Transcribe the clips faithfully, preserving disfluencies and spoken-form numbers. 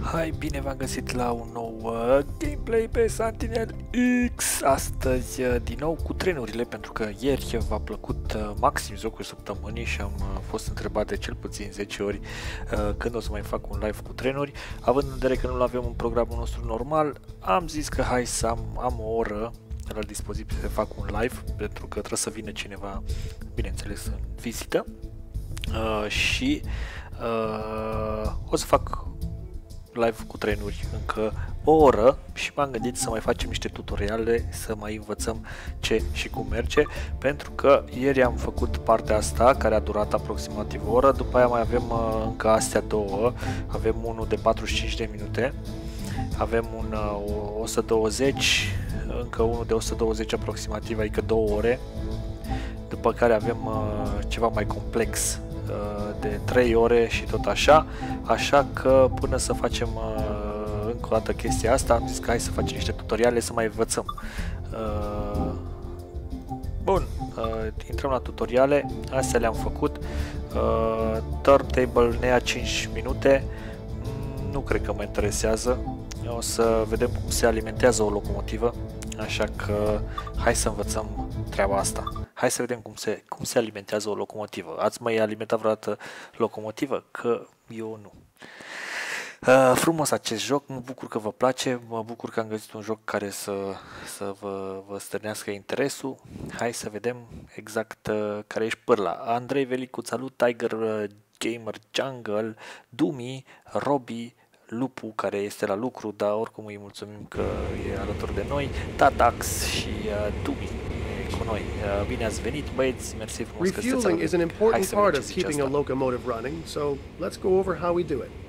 Hai, bine v-am găsit la un nou uh, gameplay pe Sentinel X. Astăzi uh, din nou cu trenurile, pentru că ieri v-a plăcut uh, maxim jocul săptămânii și am uh, fost întrebat de cel puțin zece ori uh, când o să mai fac un live cu trenuri. Având în vedere că nu avem în programul nostru normal, am zis că hai să am, am o oră la dispoziție să fac un live, pentru că trebuie să vină cineva, bineînțeles, în vizită. Uh, și uh, o să fac live cu trenuri încă o oră și m-am gândit să mai facem niște tutoriale, să mai învățăm ce și cum merge, pentru că ieri am făcut partea asta care a durat aproximativ o oră, după aia mai avem uh, încă astea două, avem unul de patruzeci și cinci de minute, avem un uh, o sută douăzeci, încă unul de o sută douăzeci aproximativ, adică două ore, după care avem uh, ceva mai complex de trei ore și tot așa, așa că până să facem uh, încă o dată chestia asta, am zis că hai să facem niște tutoriale să mai învățăm. Uh, bun, uh, intrăm la tutoriale, astea le-am făcut. Uh, turntable ne ia cinci minute, nu cred că mă interesează, o să vedem cum se alimentează o locomotivă, așa că hai să învățăm treaba asta. Hai să vedem cum se, cum se alimentează o locomotivă. Ați mai alimentat vreodată locomotivă? Că eu nu. Uh, frumos acest joc, mă bucur că vă place, mă bucur că am găsit un joc care să, să vă, vă stârnească interesul. Hai să vedem exact uh, care ești pârla. Andrei Velicu, salut, Tiger uh, Gamer Jungle, Dumi, Robi, Lupu, care este la lucru, dar oricum îi mulțumim că e alături de noi, Tatax și uh, Dumi cu noi. Uh, bine ați venit, băieți, mersi frumos că sunteți alături. Refueling is an important part of keeping a locomotive running, so let's go over how we do it.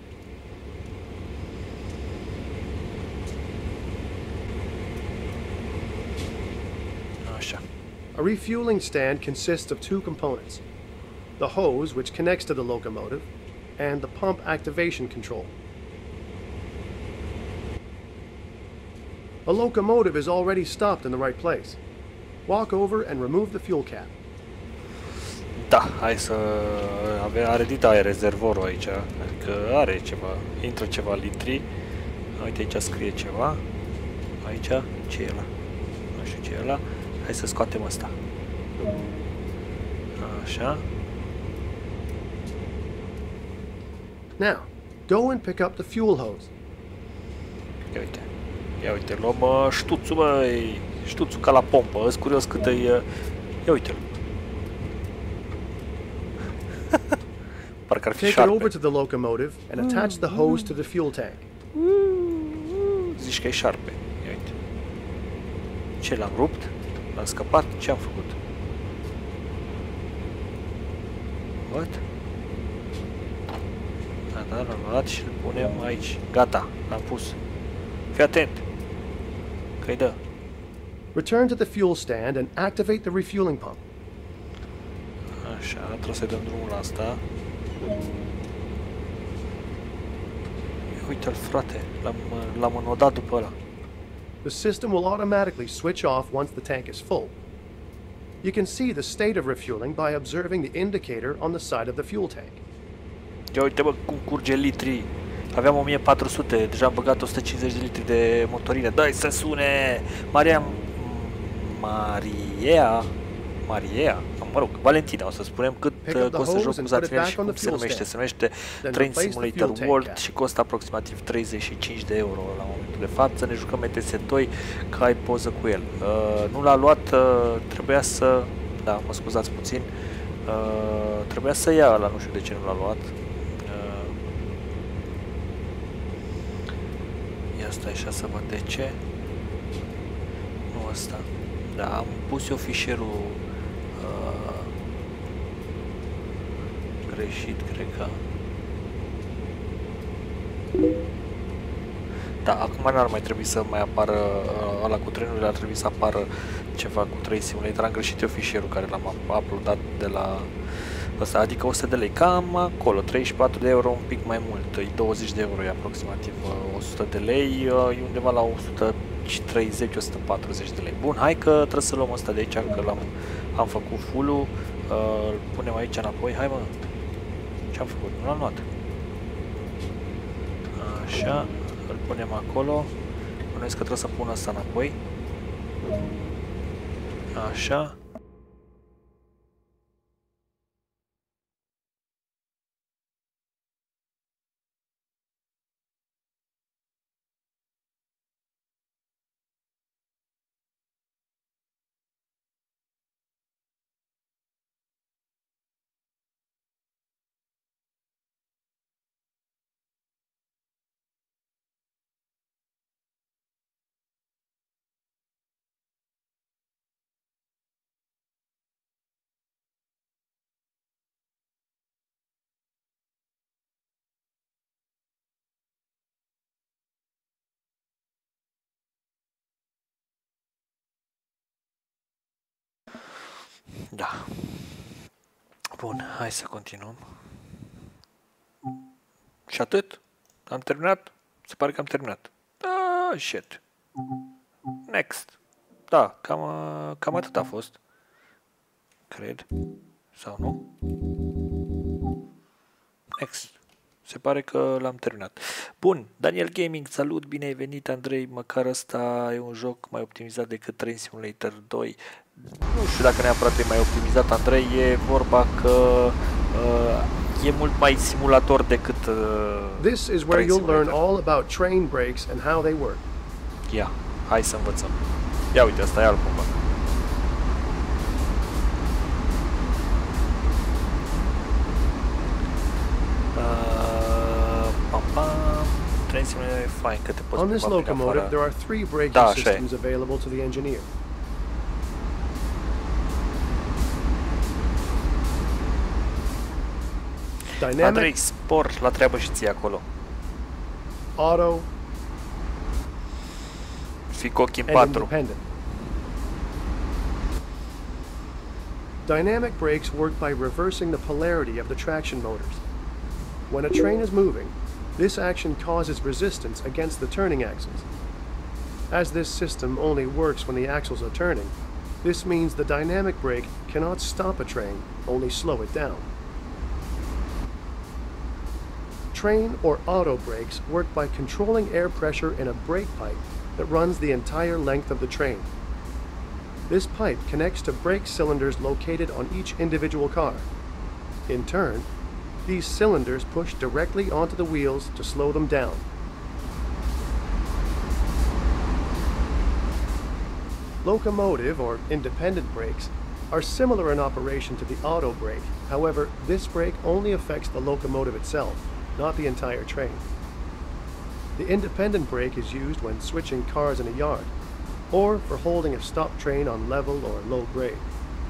Așa. A refueling stand consists of two components: the hose, which connects to the locomotive, and the pump activation control. A locomotive is already stopped in the right place. Walk over and remove the fuel cap. Da, hai să avea, are dita aia rezervorul aici, adică are ceva, intră ceva litri. Uite, aici scrie ceva. Aici, ce e ăla? Nu știu ce e ăla. Hai să scoatem ăsta. Așa. Now, go and pick up the fuel hose. Ia uite. Ia uite, luăm uh, ștuțul, băi. Ștuțul ca la pompă. Îs curios cât e... Uh... Ia uite-l. Parcă ar fi Take șarpe. it over to the locomotive and attach the hose to the fuel tank. Zici că e șarpe. Ia uite. Ce, l-am rupt? L-am scăpat? Ce am făcut? What? Da, da, l-am luat și îl punem aici. Gata, l-am pus. Fii atent. Că-i dă. Return to the fuel stand and activate the refueling pump. Așa, trebuie să-i dăm drumul la asta. Uite-l, frate, l-am înnodat după ăla. The system will automatically switch off once the tank is full. You can see the state of refueling by observing the indicator on the side of the fuel tank. Ia uite, bă, cum curge litri. Aveam o mie patru sute, deja am băgat o sută cincizeci de litri de motorină. Dai să sune! Maria... Maria... Maria? Mă rog, Valentina, o să spunem cât costă jocul, să ați și cum se numește. Se numește Train Simulator World și costă aproximativ treizeci și cinci de euro la momentul de față. Ne jucăm M T S doi, că ai poză cu el. Uh, nu l-a luat, uh, trebuia să... Da, mă scuzați puțin. Uh, trebuia să ia ăla, nu știu de ce nu l-a luat. Stai așa să văd de ce. Nu ăsta. Da, am pus eu fișierul uh, greșit, cred că. Da, acum n-ar mai trebui să mai apară uh, ăla cu trenurile, ar trebui să apară ceva cu Train Simulator. Am greșit eu fișierul care l-am uploadat de la ăsta, adică o sută de lei, cam acolo, treizeci și patru de euro, un pic mai mult, e douăzeci de euro, e aproximativ o sută de lei, e undeva la o sută treizeci - o sută patruzeci de lei. Bun, hai că trebuie să luăm ăsta de aici, că l-am am făcut full-ul, îl punem aici înapoi, hai mă, ce-am făcut? Nu l-am luat. Așa, îl punem acolo. Bănuiesc că trebuie să pun asta înapoi. Așa. Da. Bun, hai să continuăm. Și atât? Am terminat? Se pare că am terminat. Ah, shit. Next. Da, cam, cam atât a fost. Cred. Sau nu? Next. Se pare că l-am terminat. Bun, Daniel Gaming, salut, bine ai venit, Andrei. Măcar ăsta e un joc mai optimizat decât Train Simulator doi. Nu știu dacă neapărat e mai optimizat, Andrei, e vorba că uh, e mult mai simulator decât uh, This is where you'll learn all about train brakes and how they work. Ia, hai să învățăm. Ia uite, asta e altcumva. On this locomotive, there are three braking da, systems available to the engineer. Dynamic, Andrei, spor la treabă și ție acolo. Auto, Fii cu ochii în and patru. independent. Dynamic brakes work by reversing the polarity of the traction motors. When a train is moving, this action causes resistance against the turning axles. As this system only works when the axles are turning, this means the dynamic brake cannot stop a train, only slow it down. Train or auto brakes work by controlling air pressure in a brake pipe that runs the entire length of the train. This pipe connects to brake cylinders located on each individual car. In turn, these cylinders push directly onto the wheels to slow them down. Locomotive or independent brakes are similar in operation to the auto brake. However, this brake only affects the locomotive itself, not the entire train. The independent brake is used when switching cars in a yard, or for holding a stopped train on level or low grade.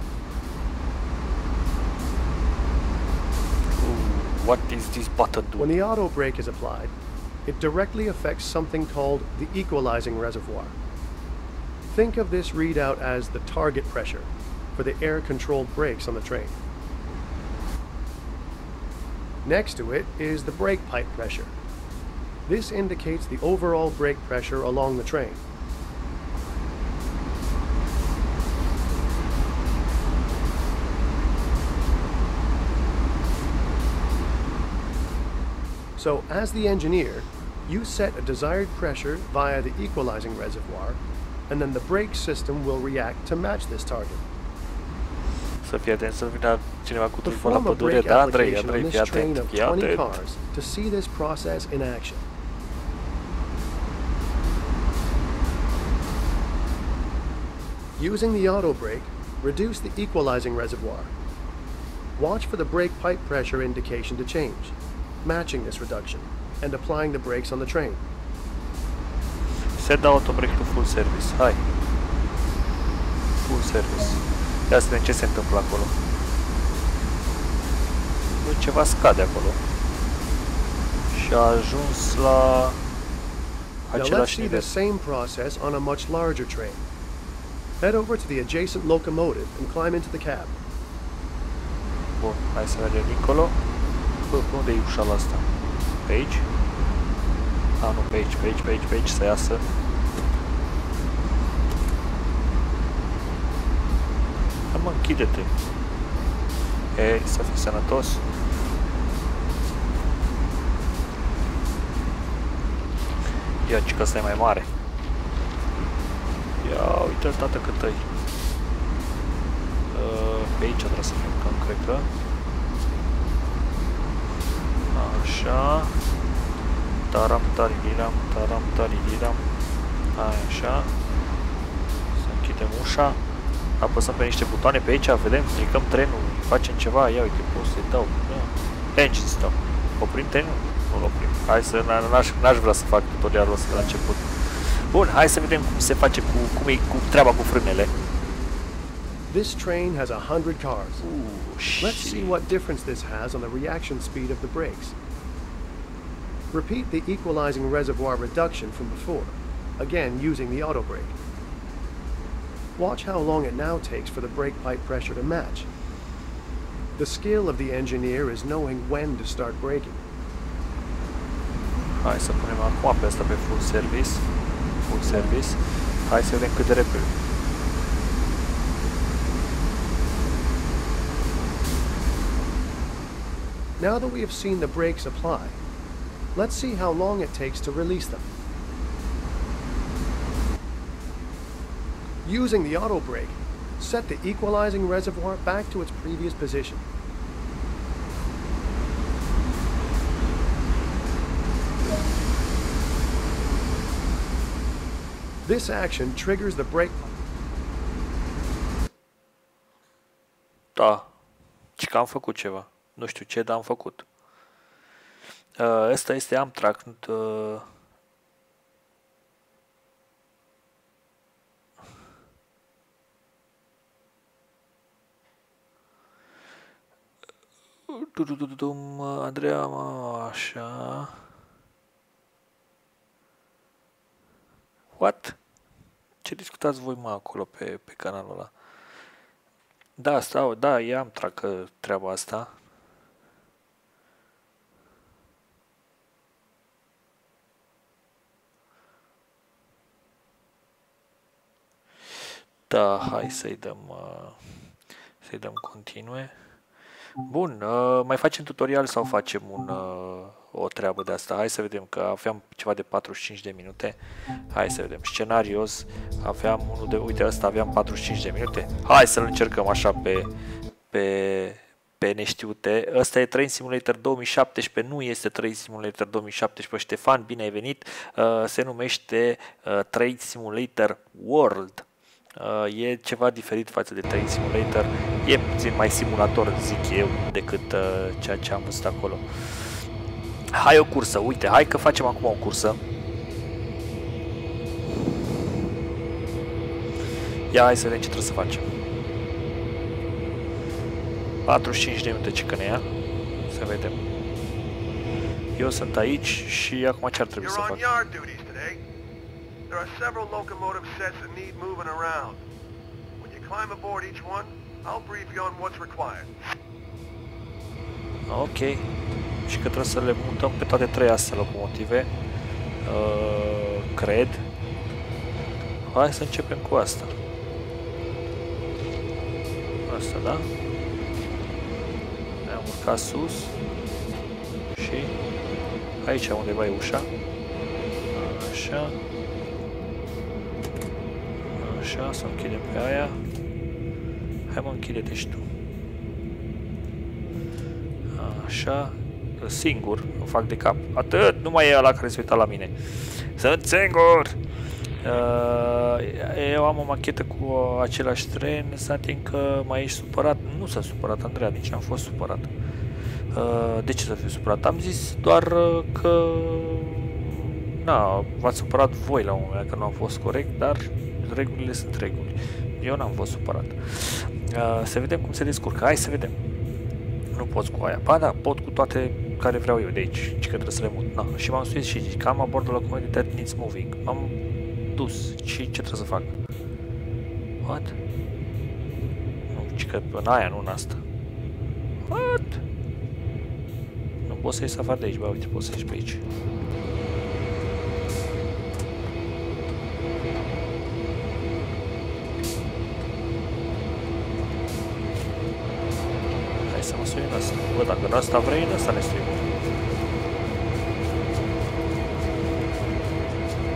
What is this button do? When the auto brake is applied, it directly affects something called the equalizing reservoir. Think of this readout as the target pressure for the air-controlled brakes on the train. Next to it is the brake pipe pressure. This indicates the overall brake pressure along the train. So, as the engineer, you set a desired pressure via the equalizing reservoir, and then the brake system will react to match this target. Să fii atent, să vină cineva cu tulipul la Perform a pădure. brake Da, Andrei, application Andrei, on fii this train atent, of fii twenty atent. cars to see this process in action. Using the auto brake, reduce the equalizing reservoir. Watch for the brake pipe pressure indication to change, matching this reduction, and applying the brakes on the train. Set the auto brake to full service. Hai. Full service. Ia să vedem ce se întâmplă acolo. Nu, ceva scade acolo. Și a ajuns la Now let's același see nivel. the same process on a much larger train. Head over to the adjacent locomotive and climb into the cab. Bun, hai să mergem dincolo. Bă, unde e ușa la asta? Pe aici? A, nu, pe aici, pe aici, pe aici, pe aici, să iasă. Da, mă, închide-te. E, să fii sănătos. Ia, ci că ăsta e mai mare. Ia, uite-l, tată, cât îi. Uh, pe aici trebuie să plecăm, cred că. Așa. Taram, tariliram, taram, tariliram. Așa. Să închidem ușa. Apăsăm pe niște butoane pe aici, vedem, clicăm trenul, facem ceva. Ia, uite, pot să-i dau. Engine stop. Oprim trenul? Nu-l oprim. Hai să, n-aș vrea să fac tutorialul ăsta de la început. Bun, hai să vedem cum se face cu, cum e cu treaba cu frânele. This train has a hundred cars. Ooh, Let's see what difference this has on the reaction speed of the brakes. Repeat the equalizing reservoir reduction from before, again using the auto brake. Watch how long it now takes for the brake pipe pressure to match. The skill of the engineer is knowing when to start braking. Hai să punem acum pe asta pe full service. Full service. Hai să vedem cât de repede. Now that we have seen the brakes apply, let's see how long it takes to release them. Using the auto brake, set the equalizing reservoir back to its previous position. This action triggers the brake. Da, ci că am făcut ceva. Nu știu ce, dar am făcut. Uh, Ăsta este Amtrak. Uh, Andreea, așa. What? Ce discutați voi, mă, acolo pe, pe canalul ăla? Da, stau, da, e Amtrak treaba asta. Da, hai să-i dăm, uh, să-i dăm continue. Bun, uh, mai facem tutorial sau facem un, uh, o treabă de asta? Hai să vedem că aveam ceva de patruzeci și cinci de minute. Hai să vedem. Scenarios, aveam unul de, uite, ăsta aveam patruzeci și cinci de minute. Hai să-l încercăm așa pe, pe, pe neștiute. Ăsta e Train Simulator două mii șaptesprezece, nu este Train Simulator două mii șaptesprezece. Ștefan, bine ai venit. Uh, se numește uh, Train Simulator World. Uh, e ceva diferit față de Train Simulator, e puțin mai simulator, zic eu, decât uh, ceea ce am văzut acolo. Hai o cursă, uite, hai că facem acum o cursă. Ia, hai să vedem ce trebuie să facem. patruzeci și cinci de minute ce că ne ia. Să vedem. Eu sunt aici și acum ce ar trebui să fac? There are several locomotive sets that need moving around. When you climb aboard each one, I'll brief you on what's required. Ok. Și că trebuie să le mutăm pe toate trei astea locomotive. Uh, cred. Hai să începem cu asta. Asta, da? Ne-am urcat sus. Și aici undeva e ușa. Așa. Așa, să închidem pe aia. Hai mă, închide-te și tu. Așa. Singur, îmi fac de cap. Atât, nu mai e ăla care se uita la mine. Sunt singur! Eu am o machetă cu același tren. Santi, încă mai ești supărat? Nu s-a supărat, Andreea, nici am fost supărat. De ce să fiu supărat? Am zis doar că... Na, v-ați supărat voi la un moment dat că nu am fost corect, dar regulile sunt reguli. Eu n-am fost supărat. Uh, să vedem cum se descurcă. Hai să vedem. Nu poți cu aia. Ba da, pot cu toate care vreau eu de aici. Și că trebuie să le mut. Na. Și m-am suit și zic că am abordul la locomotive that needs moving. M-am dus. Și ce trebuie să fac? What? Nu, ci că în aia, nu în asta. What? Nu pot să ies afară de aici. Ba, uite, pot să ieși pe aici. Să mă sui în asta. Bă, dacă în asta vrei, în asta ne suim.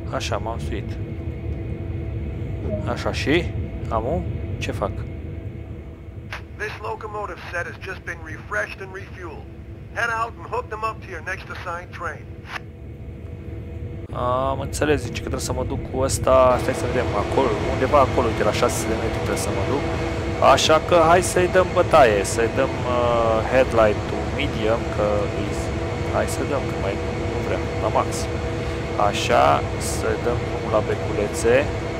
Așa, m-am suit. Așa și? Amu? Ce fac? This locomotive set has just been refreshed and refueled. Head out and hook them up to your next assigned train. Am înțeles, zice că trebuie să mă duc cu ăsta, stai să vedem, acolo, undeva acolo, de la șase sute de metri trebuie să mă duc. Așa că hai să-i dăm bătaie, să-i dăm uh, headlight-ul medium, că îi... hai să dăm, că mai nu vrem, la max. Așa, să-i dăm drumul la beculețe.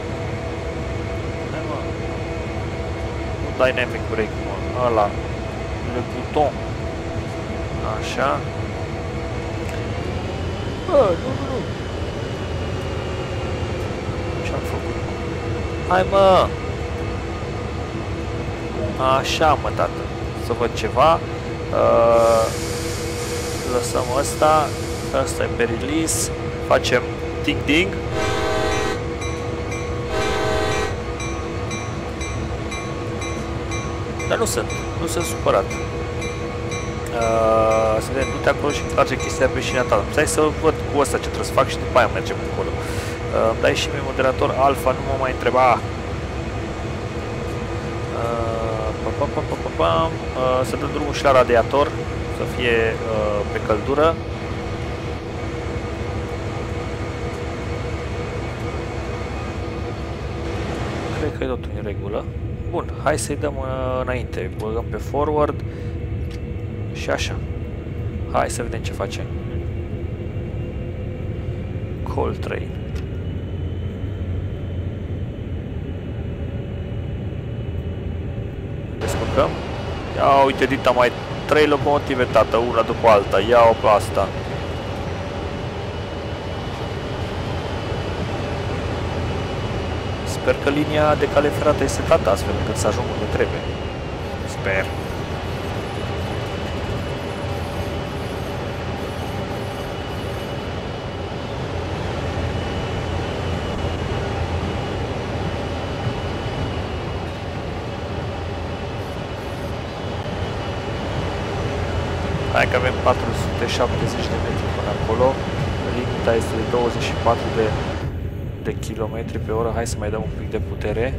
Hai mă, nu dynamic brake, mă, ăla, le buton. Așa. Bă, nu, nu, nu. Ce-am făcut? Hai, mă! Așa, mă, tată. Să văd ceva. Uh, lăsăm ăsta. Ăsta e pe release. Facem ding-ding. Dar nu sunt. Nu sunt supărat. Uh, să vedem, du-te acolo și trage chestia pe șina ta. Stai să văd cu ăsta ce trebuie să fac și după aia mergem acolo. Uh, îmi dai și mie moderator alfa, nu mă mai întreba. Uh, pa, pa, pa, pa, pa, pa. Uh, să dăm drumul și la radiator, să fie uh, pe căldură. Cred că e totul în regulă. Bun, hai să-i dăm uh, înainte. Băgăm pe forward. Și așa. Hai să vedem ce facem. Coltrane. Descurcăm. Ia uite, dita mai trei locomotive, tată, una după alta. Ia-o pe asta. Sper că linia de cale ferată este setată astfel încât să ajung unde trebuie. Sper. Hai că avem patru sute șaptezeci de metri până acolo. Limita este de douăzeci și patru de, de kilometri pe oră. Hai să mai dăm un pic de putere.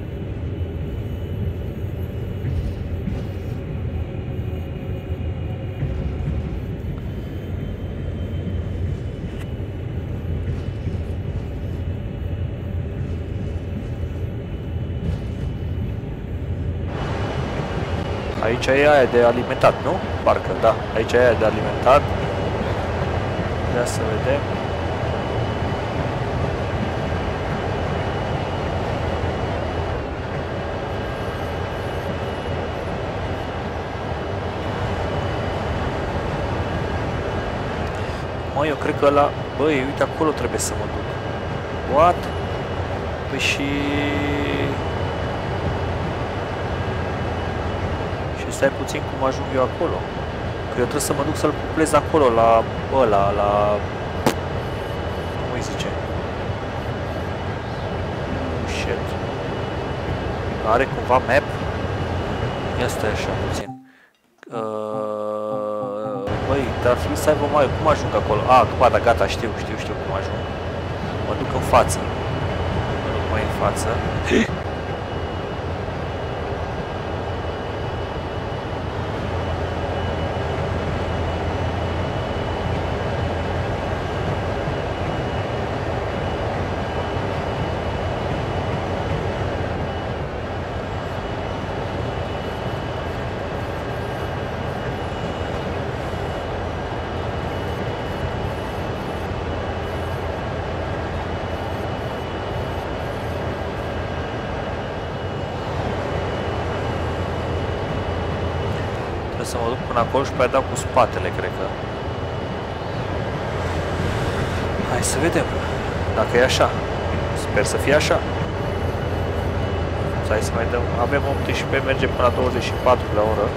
Aici e aia de alimentat, nu? Parcă, da. Aici e aia de alimentat. Ia să vedem. Mă, eu cred că ăla... Băi, uite, acolo trebuie să mă duc. What? Păi și... Stai puțin cum ajung eu acolo. Că eu trebuie să mă duc să-l cuplez acolo, la ăla, la... cum îi zice? Shit. Are cumva map? Ia stai așa puțin. Uh, băi, dar ar trebui să aibă mai... Cum ajung acolo? Ah, ba, da, gata, știu, știu, știu cum ajung. Mă duc în față. Mă duc mai în față. Să mă duc până acolo și pe aia dau cu spatele, cred că. Hai să vedem dacă e așa. Sper să fie așa. Hai să mai dăm. Avem optsprezece, merge până la douăzeci și patru la oră.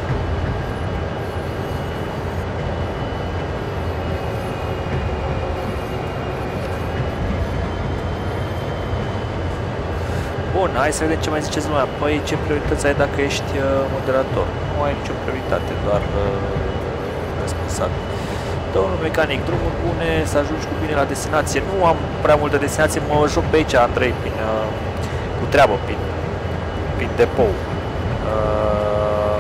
Bun, hai să vedem ce mai ziceți lumea. Păi, ce priorități ai dacă ești uh, moderator? Nu ai nicio prioritate, doar uh, responsabil. Domnul mecanic, drumuri bune, să ajungi cu bine la destinație. Nu am prea multă destinație, mă joc pe aici, Andrei, prin, uh, cu treabă, prin, prin depou. Uh,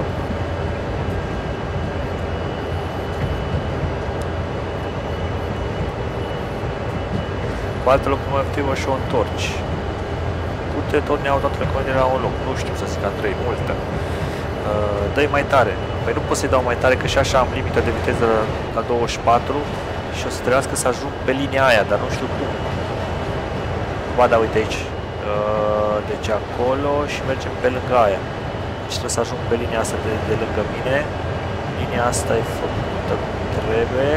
cu altă locomotivă și o întorci. Pute tot ne-au dat locomotivele la un loc. Nu știu să zic, Andrei, multă. Uh, dă-i mai tare. Păi nu pot să-i dau mai tare, că și așa am limită de viteză la douăzeci și patru și o să trebuiască să ajung pe linia aia, dar nu știu cum. Ba da, uite aici. Uh, deci acolo și mergem pe lângă aia. Deci trebuie să ajung pe linia asta de, de lângă mine. Linia asta e făcută cum trebuie.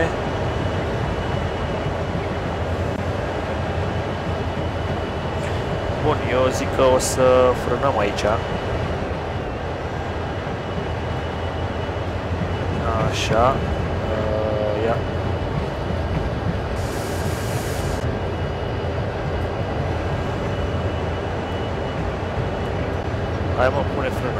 Bun, eu zic că o să frânăm aici. Așa, uh, ia. Hai mă, pune frână.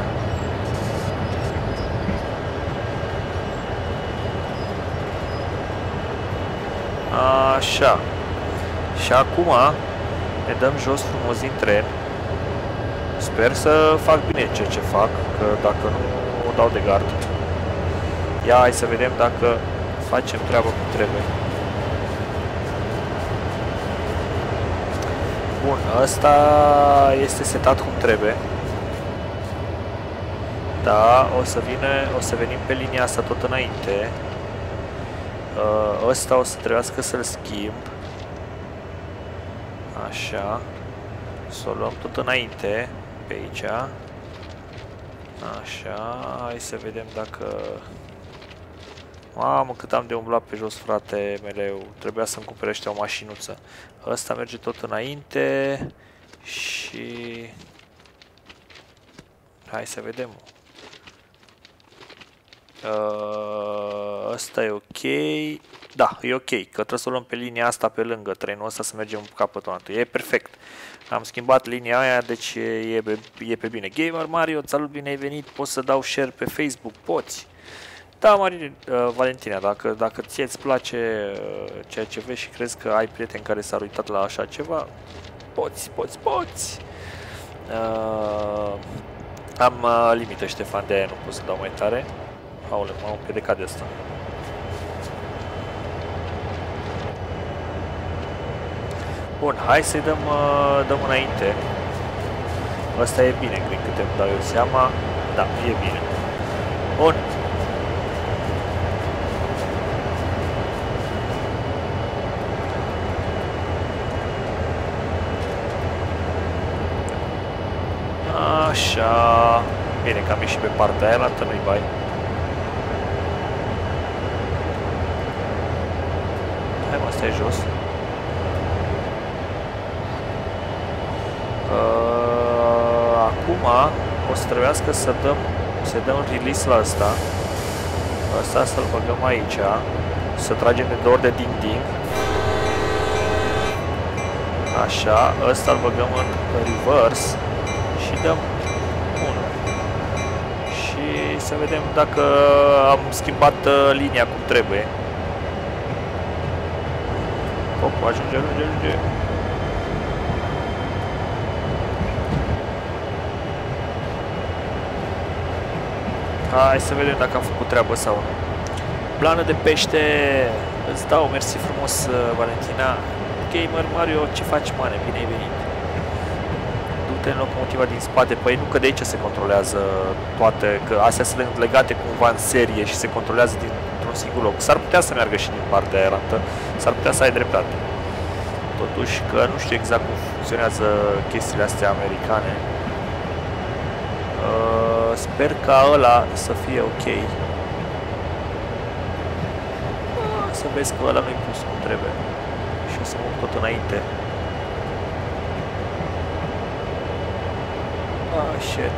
Așa. Și acum ne dăm jos frumos din tren. Sper să fac bine ceea ce fac, că dacă nu o dau de gard. Ia, hai să vedem dacă facem treaba cum trebuie. Bun, ăsta este setat cum trebuie. Da, o să vină, o să venim pe linia asta tot înainte. Ăsta o să trebuiască să-l schimb. Așa. Să o luăm tot înainte, pe aici. Așa, hai să vedem dacă... Mamă, cât am de umblat pe jos, frate, meleu. Trebuia să-mi cumpere ăștia o mașinuță. Ăsta merge tot înainte. Și... hai să vedem. Ăsta e ok. Da, e ok, că trebuie să o luăm pe linia asta pe lângă trenul ăsta, să mergem în capătul altul. E perfect. Am schimbat linia aia, deci e, e, e pe bine. Gamer Mario, salut, bine ai venit. Poți să dau share pe Facebook? Poți. Da, Marie, uh, Valentina, dacă, dacă ție îți place uh, ceea ce vezi și crezi că ai prieteni care s-au uitat la așa ceva, poți, poți, poți. Uh, am uh, limită, Ștefan, de aia nu pot să dau mai tare. Aole, m-am împiedicat de asta. Bun, hai să-i dăm, uh, dăm înainte. Ăsta e bine, cred că te-mi dau eu seama. Da, e bine. Bun. Așa. Bine că am ieșit pe partea aia, altă nu-i bai. Hai mă, stai jos. Uh, acum o să trebuiască să dăm, să dăm release la asta. Asta să-l băgăm aici. Să tragem de două ori de ding-ding. Așa, ăsta îl băgăm în reverse. Și dăm unu. Și să vedem dacă am schimbat linia cum trebuie. Hop, ajunge, ajunge, ajunge. Hai să vedem dacă am făcut treabă sau nu. Plană de pește. Îți dau, mersi frumos, Valentina. Gamer Mario, ce faci, mane? Bine ai venit. Du-te în locomotiva din spate. Păi nu, că de aici se controlează toate, că astea sunt legate cumva în serie și se controlează dintr-un singur loc. S-ar putea să meargă și din partea aia rantă. S-ar putea să ai dreptate. Totuși că nu știu exact cum funcționează chestiile astea americane. Uh, sper ca ăla să fie ok. Uh, să vezi că ăla nu-i pus cum trebuie. Și o să mă tot înainte. Ah, shit.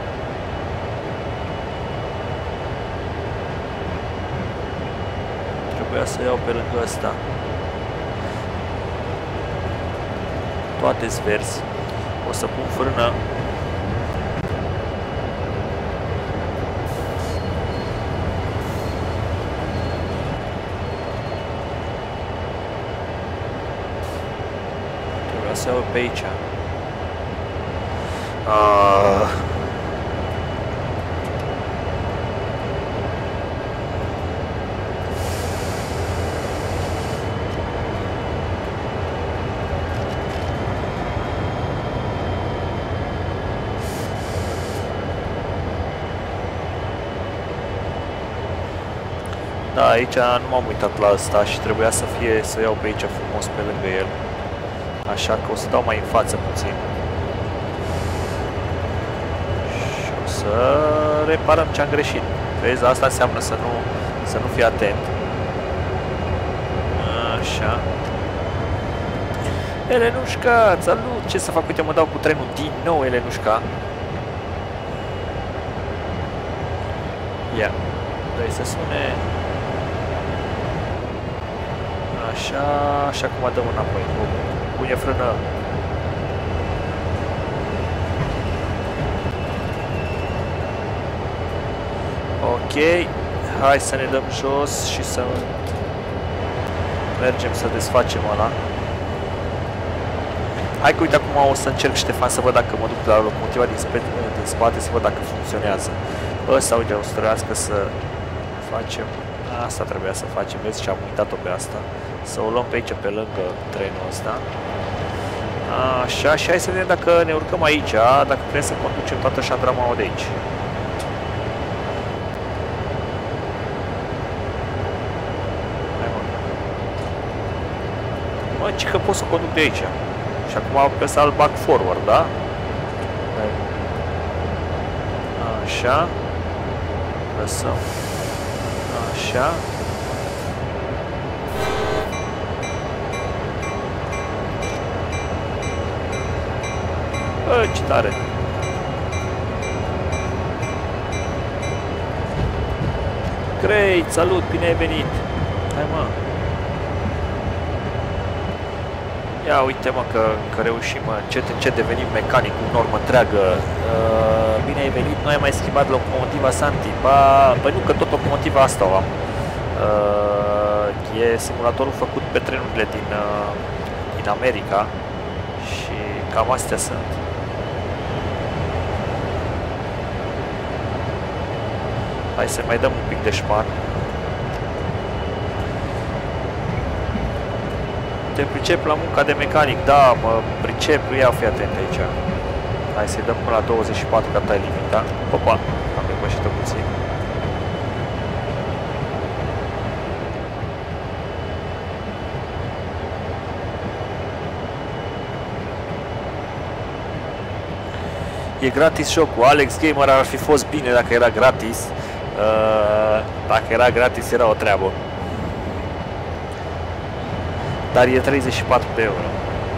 Trebuia să iau pe lângă ăsta. Toate-s verzi. O să pun frână. să iau pe aici. Uh. Da, aici nu m-am uitat la asta și trebuia să fie, să iau pe aici frumos pe lângă el. Așa că o să dau mai în față puțin. Și o să reparăm ce am greșit. Vezi, asta înseamnă să nu, să nu fii atent. Așa. Elenușca, salut! Ce să fac? Uite, mă dau cu trenul din nou, Elenușca. Ia, dai să sune. Așa, așa cum dăm înapoi. Pune frână. Ok, hai să ne dăm jos și să mergem să desfacem ăla. Hai că uite acum o să încerc, Ștefan, să văd dacă mă duc la locomotiva din, spe din spate, să văd dacă funcționează. Ăsta, uite, o să trebuiască să facem. Asta trebuia să facem, vezi, și am uitat-o pe asta. Să o luăm pe aici, pe lângă trenul ăsta. Așa, și hai să vedem dacă ne urcăm aici, dacă vrem să conducem toată șandramaua de aici. Hai, mă. Mă, ci că pot să conduc de aici. Și acum pe să-l bag forward, da? Așa. Lăsăm. Așa. Bă, ce tare! Great, salut, bine ai venit! Hai, mă! Ia uite, mă, că, că reușim încet încet devenim mecanic cu normă întreagă. Uh, bine ai venit, noi am mai schimbat locomotiva Santi. Ba, bă, nu, că tot locomotiva asta o am. Uh, e simulatorul făcut pe trenurile din, uh, din America și cam astea sunt. Hai să mai dăm un pic de șpan. Te pricep la munca de mecanic? Da, mă pricep, ia fi atent aici. Hai să-i dăm până la douăzeci și patru, că tai limita. Opa, am depășit-o puțin. E gratis jocul. Alex Gamer ar fi fost bine dacă era gratis. Uh, dacă era gratis, era o treabă. Dar e treizeci și patru de euro.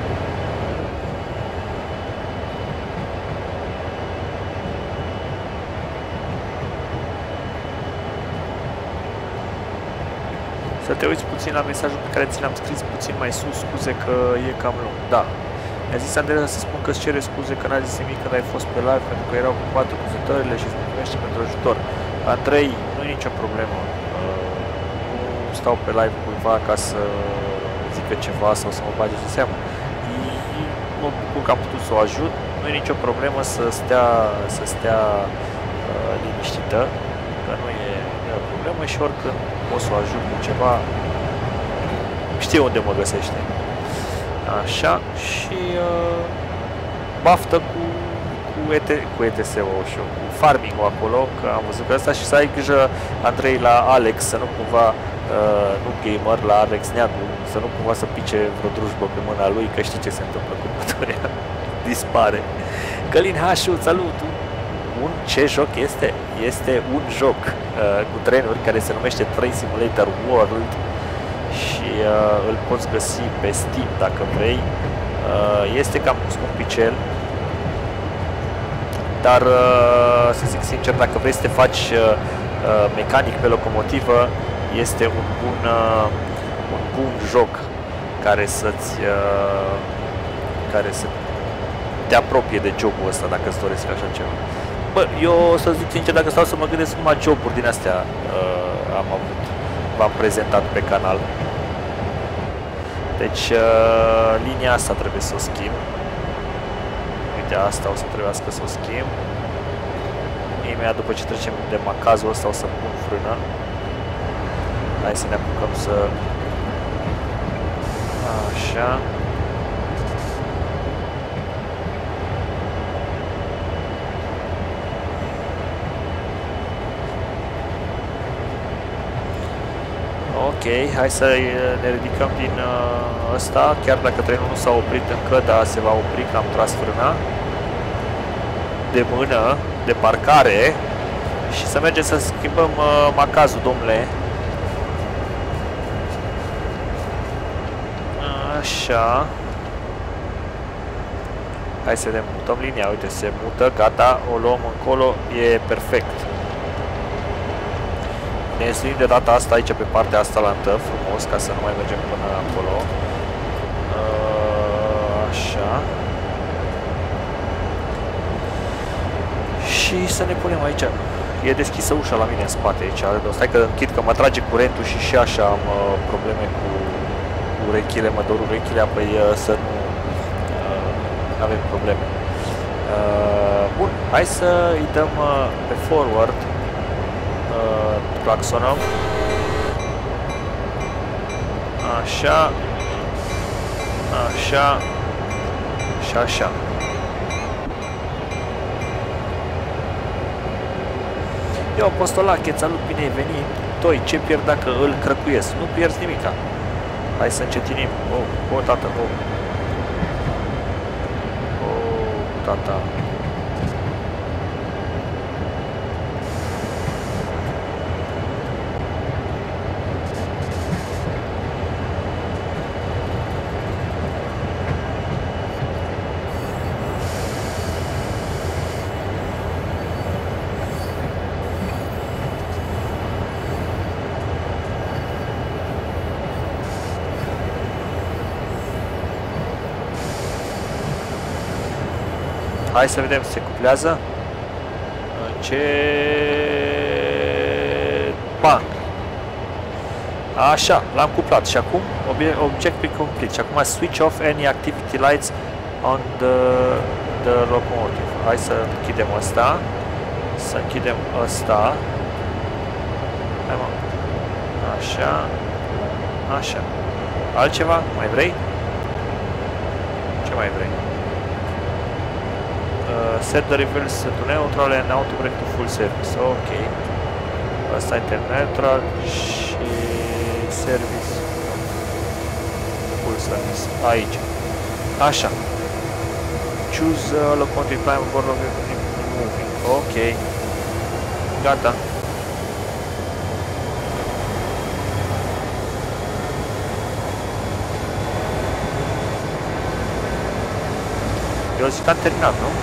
Să te uiți puțin la mesajul pe care ți l-am scris puțin mai sus, scuze că e cam lung. Da. Mi-a zis Andreea să spun că îți cere scuze că n-a zis nimic când ai fost pe live, pentru că erau ocupate cu vizitările și îți mulțumește pentru ajutor. Andrei, nu e nicio problemă. Nu stau pe live cuiva ca să zică ceva sau să mă bage de seamă. Mă bucur că am putut să o ajut. Nu e nicio problemă să stea, să stea uh, liniștită, că nu e, nu e o problemă și oricând pot să o ajut cu ceva, știu unde mă găsește. Așa, și uh, baftă cu, cu, ET, cu E T S-ul și cu farming-ul acolo, că am văzut că asta, și să ai grijă, Andrei, la Alex, să nu cumva, uh, nu gamer, la Alex Neagu, să nu cumva să pice vreo drujbă pe mâna lui, că știi ce se întâmplă cu următoarea. Dispare. Călin Hașu, salut! Un, ce joc este? Este un joc uh, cu trenuri care se numește Train Simulator World și uh, îl poți găsi pe Steam dacă vrei. Uh, este cam scumpicel, dar uh, să zic sincer, dacă vrei să te faci uh, mecanic pe locomotivă, este un bun, uh, un bun joc care să-ți uh, care să te apropie de jobul ăsta, dacă îți doresc așa ceva. Bă, eu să zic sincer, dacă stau să mă gândesc, numai joburi din astea uh, am avut, v-am prezentat pe canal. Deci uh, linia asta trebuie să o schimb. Uite, asta o să trebuiască să o schimb. Imediat după ce trecem de macazul ăsta o să pun frână. Hai să ne apucăm să... Așa. Ok, hai să ne ridicăm din uh, ăsta, chiar dacă trenul nu s-a oprit încă, dar se va opri, că am tras frâna de mână, de parcare, și să mergem să schimbăm uh, macazul, domnule. Așa. Hai să ne mutăm linia, uite, se mută, gata, o luăm încolo, e perfect. Ne suim de data asta aici pe partea asta la întâi, frumos, ca să nu mai mergem până acolo. Așa. Și să ne punem aici. E deschisă ușa la mine în spate aici. Stai că închid, că mă trage curentul și și așa am uh, probleme cu urechile, mă dor urechile, apoi uh, să nu uh, avem probleme. Uh, bun, hai să îi dăm uh, pe forward. Uh, claxonăm. Așa. Așa. Și așa. Eu apostolache, salut, bine ai venit. Toi, ce pierd dacă îl crăcuiesc? Nu pierzi nimica. Hai să încetinim. Oh, oh, tata, oh. Oh, tata. Hai să vedem, se cuplează. Ce... Bang! Așa, l-am cuplat și acum objective complete. Și acum switch off any activity lights on the, the locomotive. Hai să închidem asta. Să închidem asta. Hai, mă. Așa. Așa. Altceva? Mai vrei? Ce mai vrei? Uh, set the reverse to neutral and auto brake to full service. Ok. Asta e neutral și service. Full service. Aici. Așa. Choose uh, locomotive climb board of moving. Ok. Gata. Eu zic că am terminat, nu?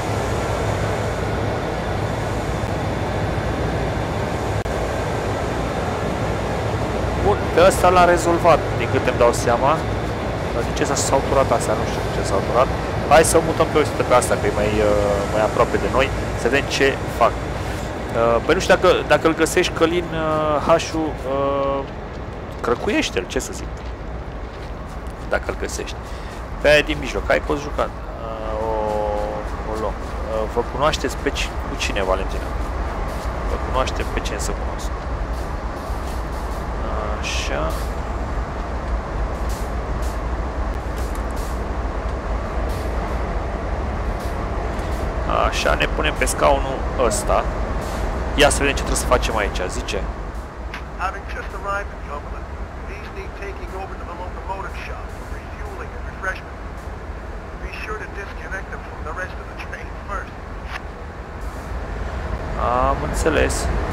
Bun, pe ăsta l-am rezolvat, din câte îmi dau seama. De ce s-a sauturat asta? Nu știu de ce s-a sauturat. Hai să mutăm pe, pe asta, că e mai, mai aproape de noi, să vedem ce fac. Păi nu știu dacă, dacă îl găsești, Călin, H-ul, crăcuiește-l, ce să zic. Dacă îl găsești. Pe aia din mijloc, hai, poți juca. Vă cunoașteți pe cu cine, Valentina? Vă cunoaște pe cine să cunosc. Așa. Așa, ne punem pe scaunul ăsta. Ia să vedem ce trebuie să facem aici, zice. Having just arrived in Cumberland, these need taking over to the locomotive shop for refueling and refreshment. Be sure to disconnect them from the rest of the train first. Am înțeles.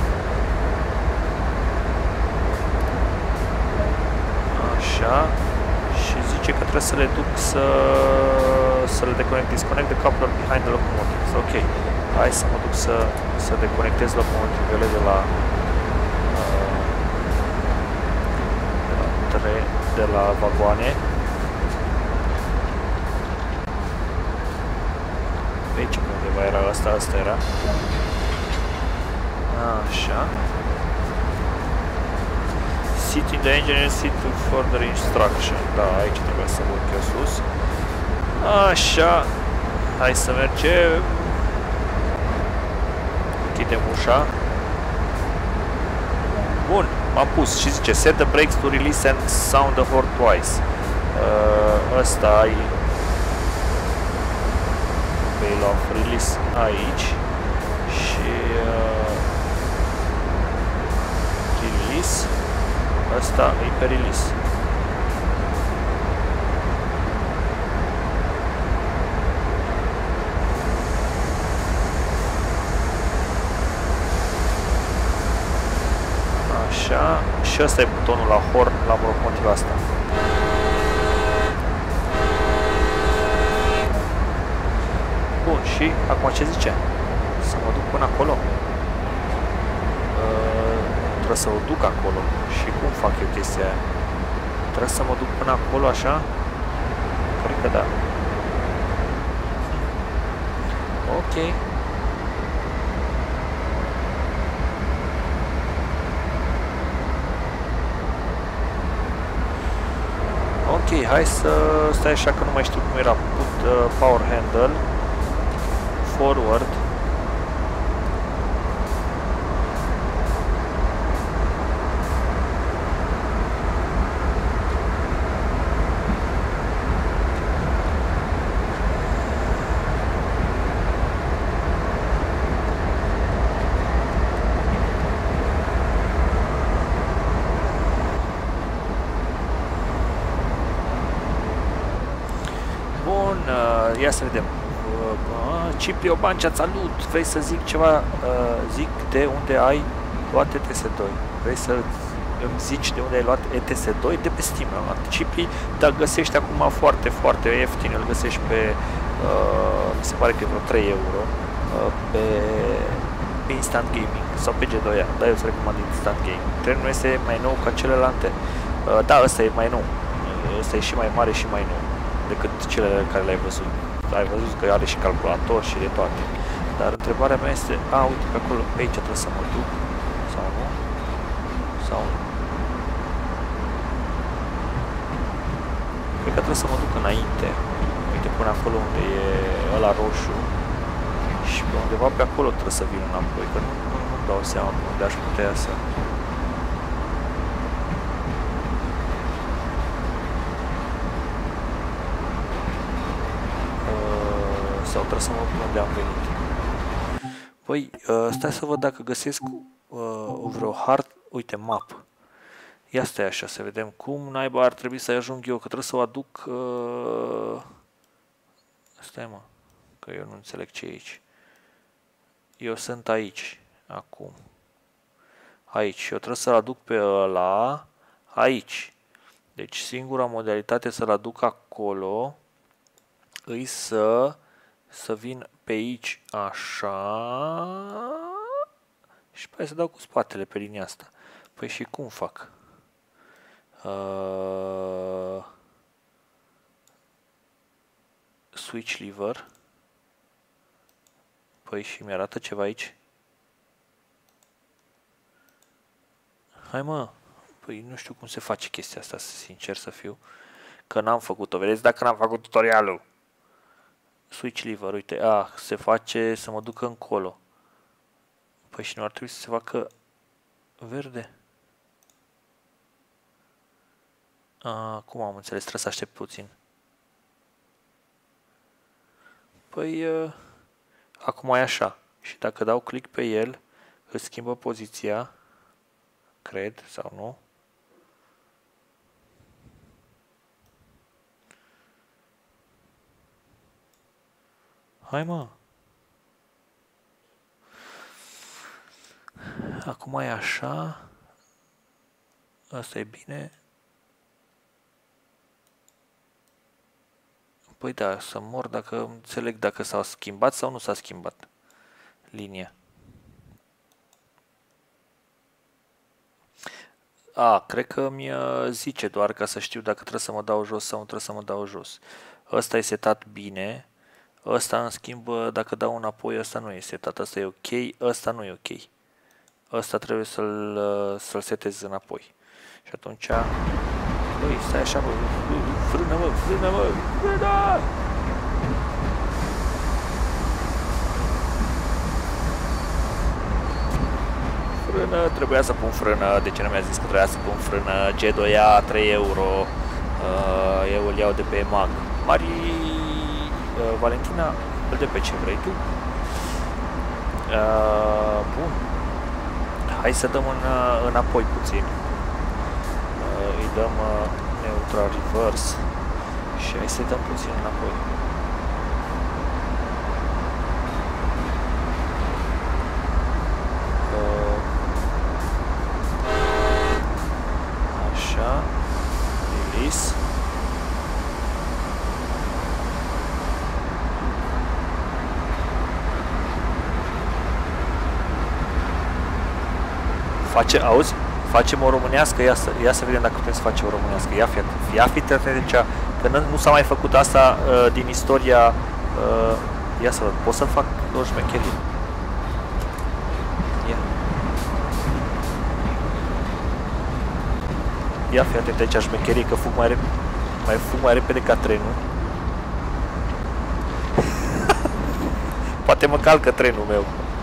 Așa. Și zice că trebuie să le duc să să le deconect, disconnect the coupler behind the locomotive. Ok. Hai să mă duc să să deconectez locomotivele de la de la, de la vagoane. Pe aici undeva era asta, asta era. sit in the engine and sit to further instruction. Da, aici trebuie să urc eu sus. Așa. Hai să mergem. Închidem ușa. Bun, m-am pus și zice set the brakes to release and sound the horn twice. Uh, ăsta ai bail off release aici și uh, release. Ăsta e pe release. Așa, și ăsta e butonul la horn la locomotiva asta. Bun, și acum ce zice? Să mă duc până acolo. Uh, trebuie să o duc acolo. Și cum fac eu chestia aia? Trebuie să mă duc până acolo, așa? Cred că da. Ok. Ok, hai să stai așa că nu mai știu cum era. Put uh, power handle forward. Ia să vedem. Uh, Cipriu Bancea, salut! Vrei să zic ceva? Uh, zic de unde ai luat E T S doi. Vrei să îmi zici de unde ai luat E T S doi? De pe Steam. Cipri, dar găsești acum foarte, foarte ieftin. Îl găsești pe, uh, mi se pare că e vreo trei euro, uh, pe, pe Instant Gaming sau pe G doi A. Da, eu îți recomand Instant Gaming. Trenul este mai nou ca celelalte. Uh, da, ăsta e mai nou. Ăsta e și mai mare și mai nou decât celele care le-ai văzut. Ai văzut că are și calculator și de toate. Dar întrebarea mea este, a, uite pe acolo, pe aici trebuie să mă duc, sau nu? Sau nu? Cred că trebuie să mă duc înainte. Uite, până acolo unde e ăla roșu. Și pe undeva pe acolo trebuie să vin înapoi, că nu, nu, nu dau seama pe unde aș putea să... Sau trebuie să mă duc unde am venit. Păi, uh, stai să văd dacă găsesc uh, vreo hard... Uite, map. Ia stai așa, să vedem cum naiba ar trebui să ajung eu, că trebuie să o aduc... Uh... Stai mă, că eu nu înțeleg ce e aici. Eu sunt aici, acum. Aici, eu trebuie să-l aduc pe ăla aici. Deci singura modalitate să-l aduc acolo îi să... să vin pe aici, așa, și pe aia să dau cu spatele pe linia asta. Păi și cum fac? Uh, switch lever. Păi și mi-arată ceva aici? Hai mă, păi nu știu cum se face chestia asta, sincer să fiu, că n-am făcut-o. Vedeți dacă n-am făcut tutorialul. Switch lever, uite, a, se face să mă ducă încolo. Păi și nu ar trebui să se facă verde? A, cum am înțeles, trebuie să aștept puțin. Păi, uh, acum e așa. Și dacă dau click pe el, îți schimbă poziția, cred, sau nu? Hai mă! Acum e așa. Asta e bine. Păi da, să mor dacă înțeleg dacă s-a schimbat sau nu s-a schimbat linia. A, cred că mi zice doar ca să știu dacă trebuie să mă dau jos sau nu trebuie să mă dau jos. Ăsta e setat bine. Ăsta, în schimb, dacă dau înapoi, ăsta nu e setat. Ăsta e ok, ăsta nu e ok. Ăsta trebuie să-l să-l setez înapoi. Și atunci... Băi, stai așa, bă, frână, mă, frână, mă, frână! Frână, trebuia să pun frână, de ce nu mi-a zis că trebuia să pun frână? G doi A, trei euro, uh, eu îl iau de pe E M A G. Mari, uh, Valentina, îl de pe ce vrei tu? Uh, bun, hai să dăm în, înapoi puțin. Uh, îi dăm uh, neutral reverse și hai să-i dăm puțin înapoi. Uh, așa, release. Face, auzi? Facem o românească, ia să, ia să vedem dacă putem să facem o românească. Ia fi, ia fi atenție, că nu, nu s-a mai făcut asta uh, din istoria. Uh, ia să văd, pot să fac o șmecherie? Ia. Ia fi atent aici, șmecherie, că fug mai repede, mai fug mai repede ca trenul. Poate mă calcă trenul meu.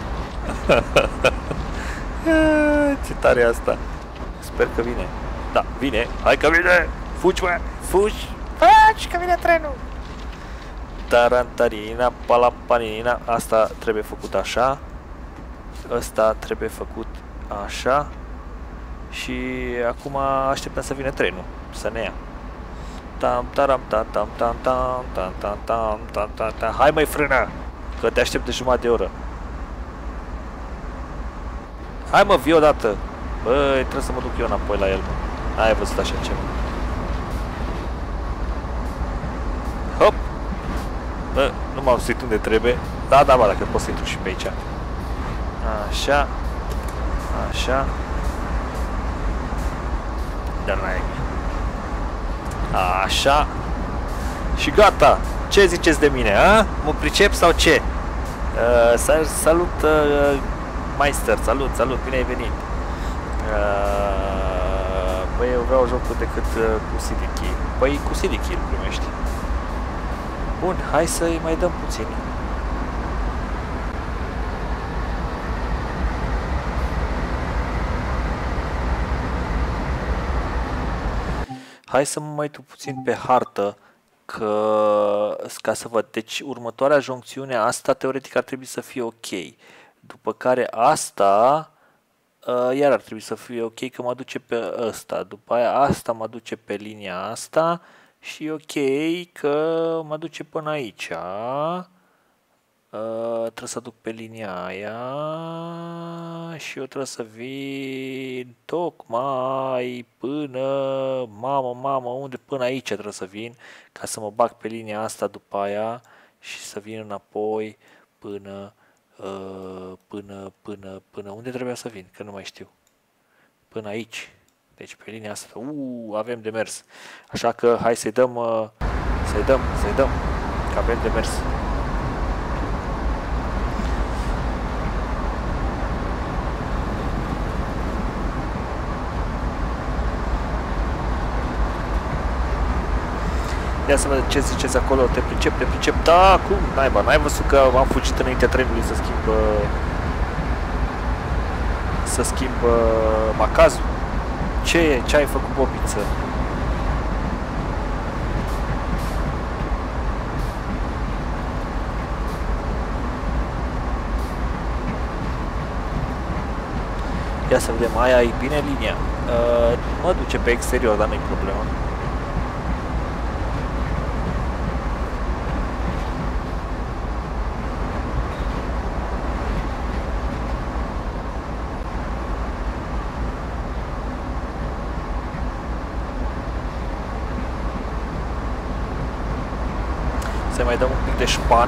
Ce tare e asta. Sper că vine. Da, vine. Hai că vine. Fugi, mă. Fugi. Fugi că vine trenul. Tarantarina, palapanina. Asta trebuie făcut așa. Asta trebuie făcut așa. Și acum așteptăm să vină trenul. Să ne ia. Tam, taram, tam, tam, tam, tam, tam, tam, tam, tam, tam, tam. Hai, măi, frână. Că te aștept de jumătate de oră. Hai, mă, vii odată. Băi, trebuie să mă duc eu înapoi la el, mă. N-ai văzut așa ceva. Hop! Bă, nu m-am suit unde trebuie. Da, da, ba, dacă pot să intru și pe aici. Așa. Așa. Dar n-ai. Așa. Și gata. Ce ziceți de mine, a? Mă pricep sau ce? Uh, salut, uh, Meister, salut, salut, bine ai venit. Uh, păi eu vreau jocul decât uh, cu C D Key. Păi cu C D Key îl primești. Bun, hai să-i mai dăm puțin. Hai să mă mai duc puțin pe hartă, că, ca să văd. Deci următoarea joncțiune, asta teoretic ar trebui să fie ok. După care asta, uh, iar ar trebui să fie ok, că mă duce pe ăsta. După aia asta mă duce pe linia asta și ok că mă duce până aici. Uh, trebuie să duc pe linia aia și eu trebuie să vin tocmai până, mamă, mamă, unde până aici trebuie să vin ca să mă bag pe linia asta după aia și să vin înapoi până, uh, până, până, până, unde trebuia să vin, că nu mai știu, până aici, deci pe linia asta, uuu, avem de mers, așa că hai să-i dăm, uh, să-i dăm, să-i dăm, că avem de mers. Ia să văd ce ziceți acolo, te pricep, te pricep, da, cum, naiba, n-ai văzut că am fugit înaintea trenului să schimb, să schimb macazul? Ce e, ce ai făcut, bobiță? Ia să vedem, aia e bine linia, uh, mă duce pe exterior, dar nu-i problemă. Să mai dăm un pic de șpan.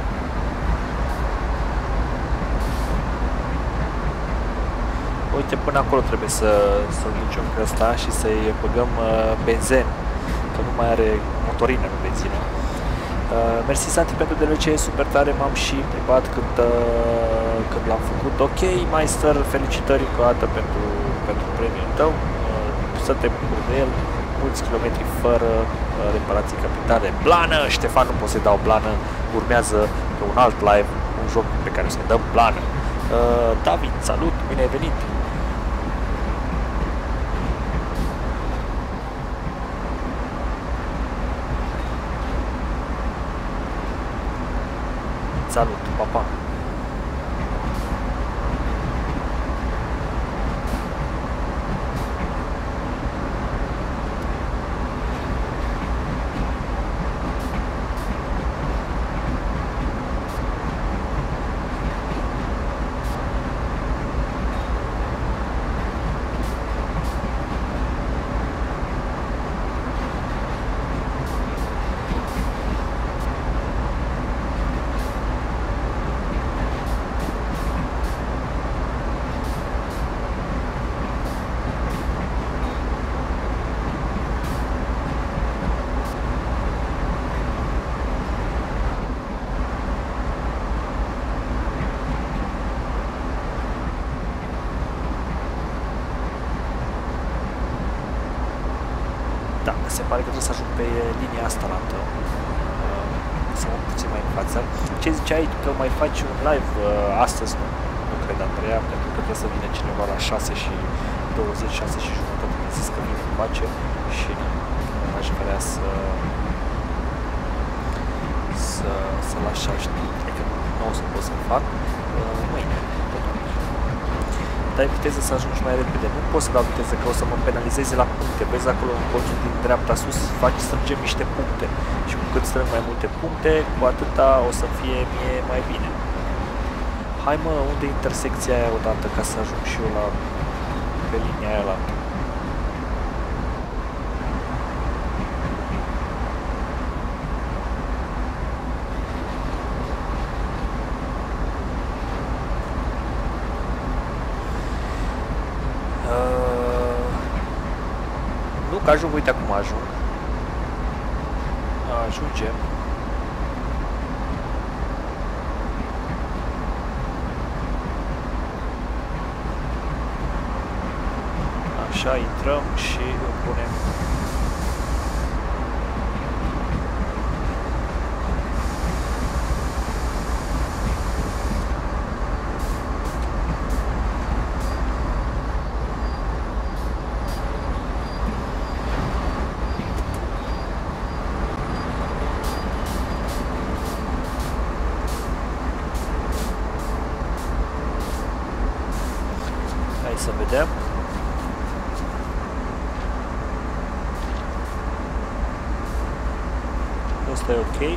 Uite, până până acolo trebuie să, să-l ducem pe ăsta și să-i băgăm uh, benzen, că nu mai are motorină, nu benzină. Uh, mersi Santi pentru D L C, super tare, m-am și plimbat când, uh, când l-am făcut. Ok, Meister, felicitări încă o dată pentru, pentru premiul tău, uh, să te bucuri de el, mulți kilometri fără uh, reparații capitale. Blană, Ștefan, nu pot să-i dau blană, urmează pe un alt live, un joc pe care o să-i dăm blană. Uh, David, salut, bine ai venit! Salut, pa, pa! Da, se pare că trebuie să ajung pe linia asta lantă, să mă puțin mai în față. Ce ziceai că mai faci un live uh, astăzi? Nu, nu cred, Andreea, pentru că trebuie să vină cineva la șase și douăzeci, șase și jumătate, mi-a zis că vine în face și nu aș vrea să să, să-l așa, știi, adică nu o să pot să-l fac uh, mâine, totuși. Dai viteză să ajungi mai repede. Nu pot să dau viteză că o să mă penalizeze la puncte. Vezi acolo în colțul din dreapta sus, faci strângem niște puncte. Și cu cât strâng mai multe puncte, cu atâta o să fie mie mai bine. Hai mă, unde e intersecția aia odată ca să ajung și eu la pe linia aia la că ajung, uite acum ajung. Ajungem. Așa, intrăm și îl punem. Să vedem. Asta e ok.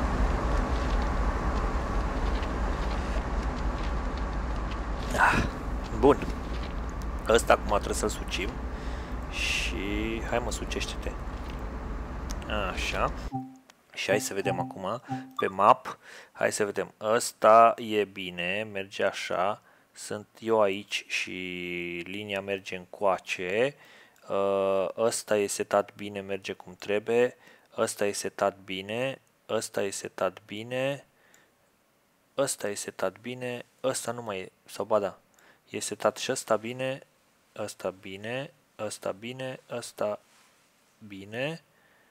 Ah, bun. Ăsta acum trebuie să-l sucim. Și hai mă, sucește-te. Așa. Și hai să vedem acum pe map. Hai să vedem. Ăsta e bine, merge așa. Sunt eu aici și linia merge încoace. Ăsta e setat bine, merge cum trebuie. Ăsta e setat bine. Ăsta e setat bine. Ăsta e setat bine. Ăsta nu mai e. Sau ba da. E setat și ăsta bine. Ăsta bine. Ăsta bine. Ăsta bine.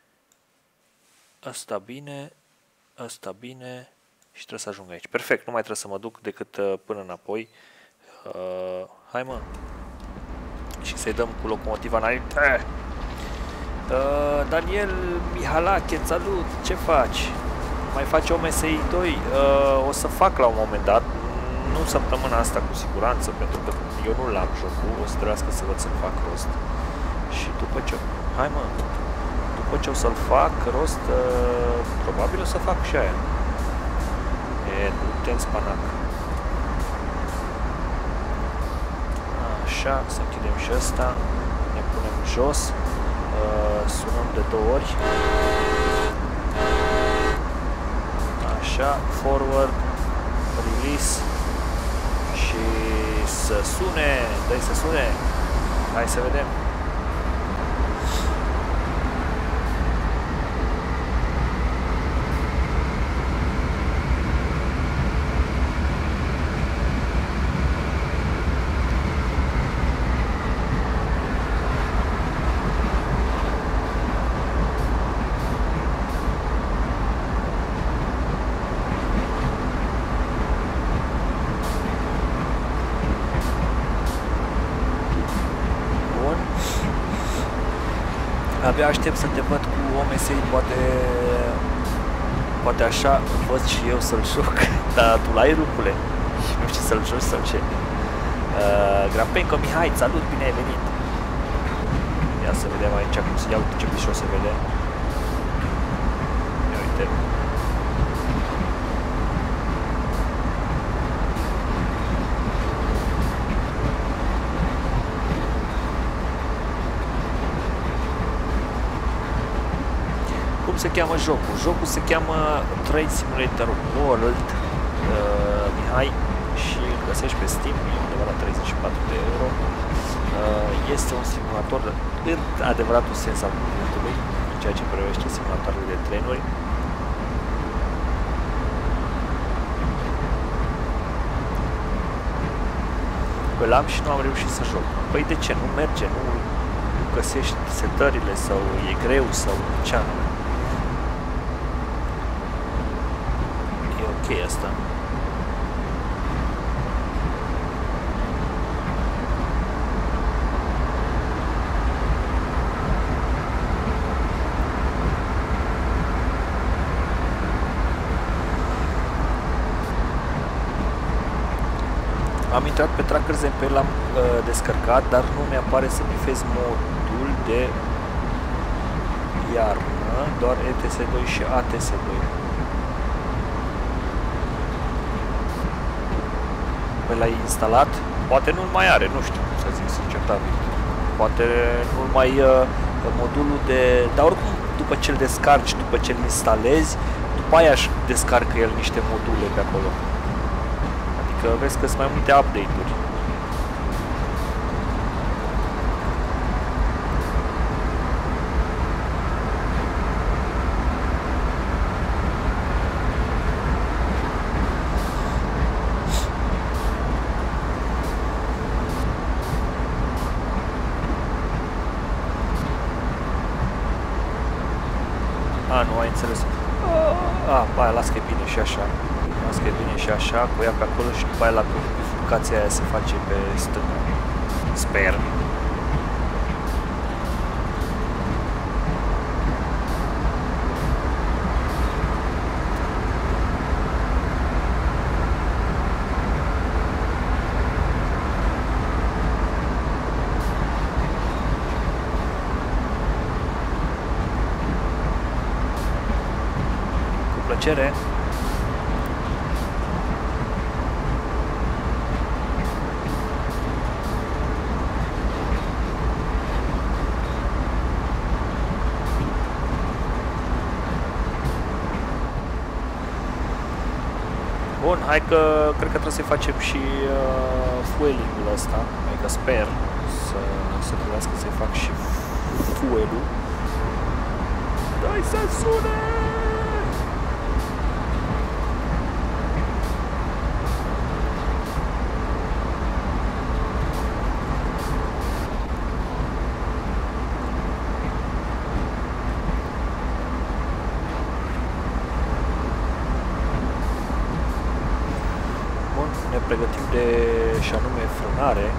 Ăsta bine. Ăsta bine. Și trebuie să ajung aici. Perfect, nu mai trebuie să mă duc decât uh, până înapoi. Uh, hai mă. Și să-i dăm cu locomotiva înainte. Uh, Daniel Mihalache, salut, ce faci? Mai faci O M S I doi? Uh, o să fac la un moment dat. Nu săptămâna asta cu siguranță, pentru că eu nu l-am jocul. O să trebuiască să văd să-l fac rost. Și după ce... Hai mă. După ce o să-l fac rost, uh, probabil o să fac și aia. E, du-te în spanac. Așa, să închidem și ăsta. Ne punem jos. Uh, sunăm de două ori. Așa, forward, release și să sune, dă-i să sune. Hai să vedem. Abia aștept să te văd cu O M S I, poate, poate așa văd și eu să-l joc, dar tu l-ai, rupule, și nu știu să-l joci sau ce. Uh, Grapenco Mihai, salut, bine ai venit. Ia să vedem aici cum se iau ce pișo se vede. Ia uite. Se cheamă jocul. Jocul se cheamă Train Simulator World, uh, Mihai, și îl găsești pe Steam, e undeva la treizeci și patru de euro. Uh, este un simulator în adevăratul sens al cuvântului, în ceea ce privește simulatoarele de trenuri. Îl am și nu am reușit să joc. Păi de ce? Nu merge? Nu, nu găsești setările sau e greu sau ce anume? E asta. Am intrat pe Trackers M P, l-am uh, descărcat, dar nu mi-apare să bifez modul de iarnă, doar E T S doi și A T S doi. L-ai instalat, poate nu-l mai are, nu știu, să zic sincer, David. Poate nu-l mai uh, modulul de... Dar oricum, după ce-l descarci, după ce-l instalezi, după aia își descarcă el niște module pe acolo. Adică vezi că sunt mai multe update-uri. A, nu ai înțeles. A, ba, las că e bine și așa. Las că e bine și așa, cu ea pe acolo și după aia la bifurcația aia se face pe stânga. Sper. Plăcere. Bun, hai că cred că trebuie să facem și uh, fueling-ul ăsta, adică sper să, să trebuiască să-i fac și fuelul. Dai să sune! Pregătim de și anume frânare.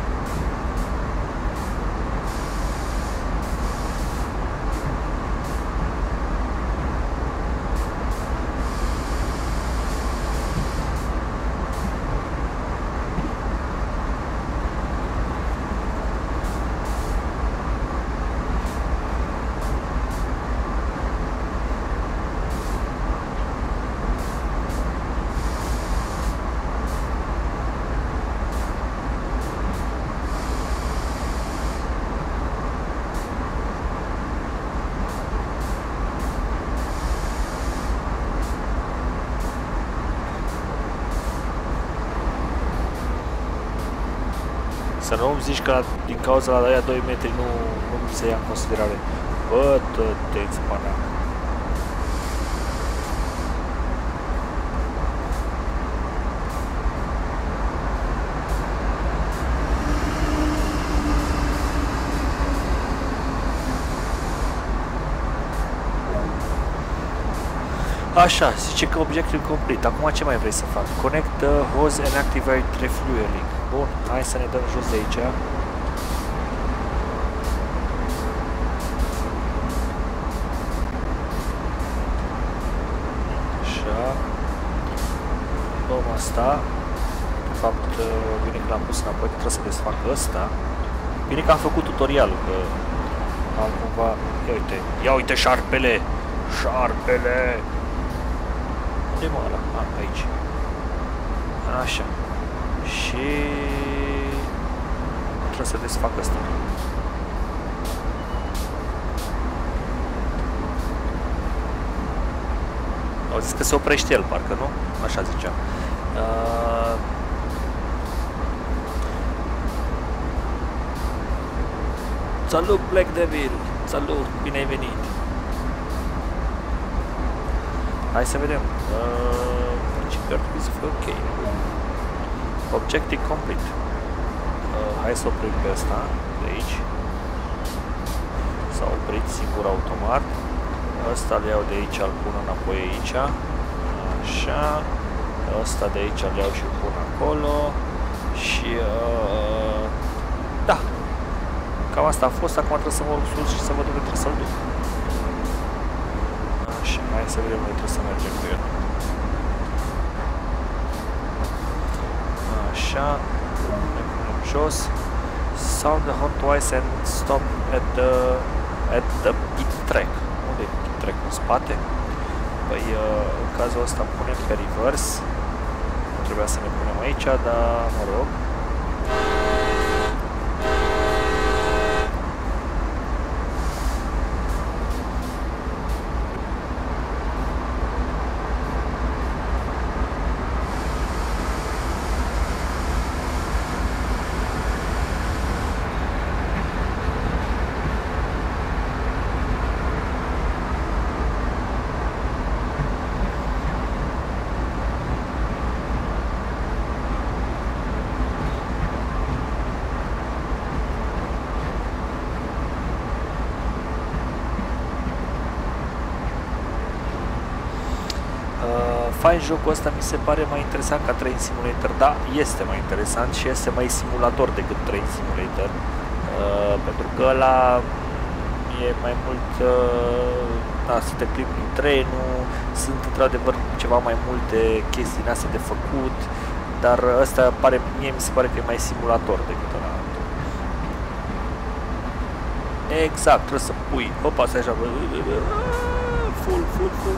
Să nu îmi zici că la, din cauza la aia doi metri nu, nu se ia în considerare. Bă, te-ți pana. Așa, zice că obiectul complet. Acum ce mai vrei să fac? Connect the hose and activate refueling. Bun, hai să ne dăm jos de aici. Așa. Luăm asta. De fapt, bine că l-am pus înapoi, trebuie să desfac ăsta. Bine că am făcut tutorialul, că am cumva... Ia uite, ia uite șarpele! Șarpele! Unde mă ăla? A, aici. Așa. Și... trebuie să desfac asta. Au zis că se oprește el, parcă, nu? Așa ziceam. Uh... Salut, Black Devil! Salut! Bine ai venit! Hai să vedem. Uh, ce ar trebui să fie ok. Objective complete. Uh, hai să oprim pe ăsta de aici. S-a oprit singur automat. Ăsta îl iau de aici, îl pun înapoi aici. Așa. Ăsta de aici îl iau și îl pun acolo. Și uh, da. Cam asta a fost. Acum trebuie să mă urc sus și să văd unde trebuie să-l duc. Așa, hai să vedem unde trebuie să mergem cu el. Așa, ne punem jos. Sound the horn twice and stop at the at the pit track. Unde e pit track? În spate? Păi, în cazul ăsta punem pe reverse. Nu trebuia să ne punem aici, dar mă rog. Fain, jocul ăsta mi se pare mai interesant ca Train Simulator. Da, este mai interesant și este mai simulator decât Train Simulator. Uh, pentru că ăla e mai mult... Uh, da, să te plimbi cu trenul, sunt într-adevăr ceva mai multe chestii astea de făcut, dar ăsta pare, mie mi se pare că e mai simulator decât ăla. Exact, trebuie să pui, opa, stai așa, full, full, full.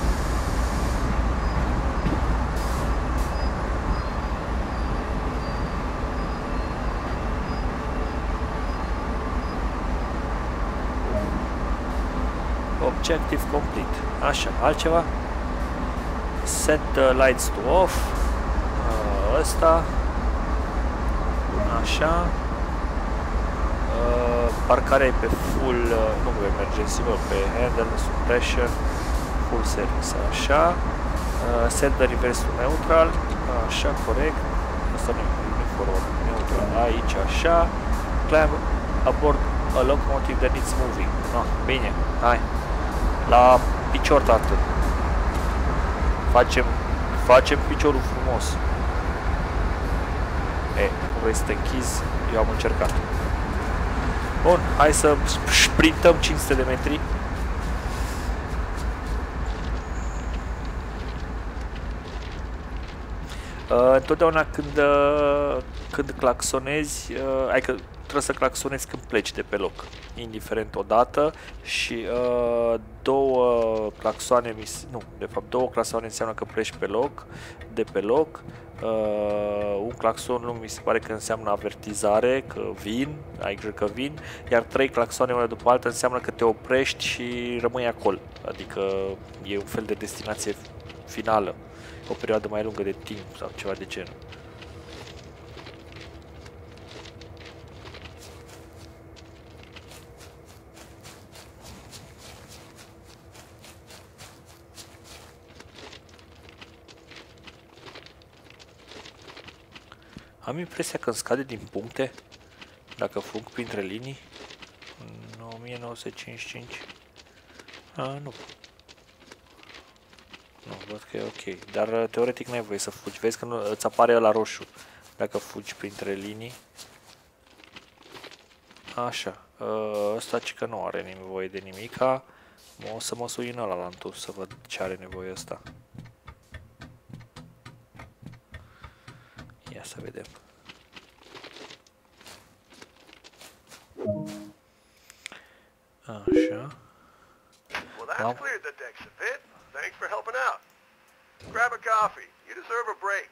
Objective complete. Așa, altceva? Set the lights to off. Uh, ăsta. Așa. Uh, parcarea e pe full, uh, nu pe emergency, mă, pe handle, suppression, full service. Așa. Uh, set the reverse to neutral. Așa, corect. Asta nu e forward, neutral. Aici, așa. Climb aboard a locomotive that needs moving. No, bine, hai. La picior, tată. Facem, facem piciorul frumos. E, nu vrei să te închizi? Eu am încercat. Bun, hai să sprintăm cinci sute de metri. Uh, întotdeauna când, uh, când claxonezi, uh, adică trebuie să claxonezi când pleci de pe loc, indiferent o dată, și uh, două claxoane, nu, de fapt două claxoane înseamnă că pleci pe loc, de pe loc. Uh, un claxon nu mi se pare că înseamnă avertizare, că vin, ai grijă că vin, iar trei claxoane una după alta înseamnă că te oprești și rămâi acolo, adică e un fel de destinație finală, o perioadă mai lungă de timp sau ceva de genul. Am impresia că îmi scade din puncte dacă fug printre linii. În o mie nouă sute cincizeci și cinci. A, nu. Nu, văd că e ok. Dar teoretic n-ai voie să fugi. Vezi că nu, îți apare ăla roșu dacă fugi printre linii. Așa. Ăsta ci că nu are nevoie de nimica. O să mă sui în ăla la întus să văd ce are nevoie ăsta. Ia să vedem. Așa. Well, that's cleared the decks a bit. Thanks for helping out. Grab a coffee. You deserve a break.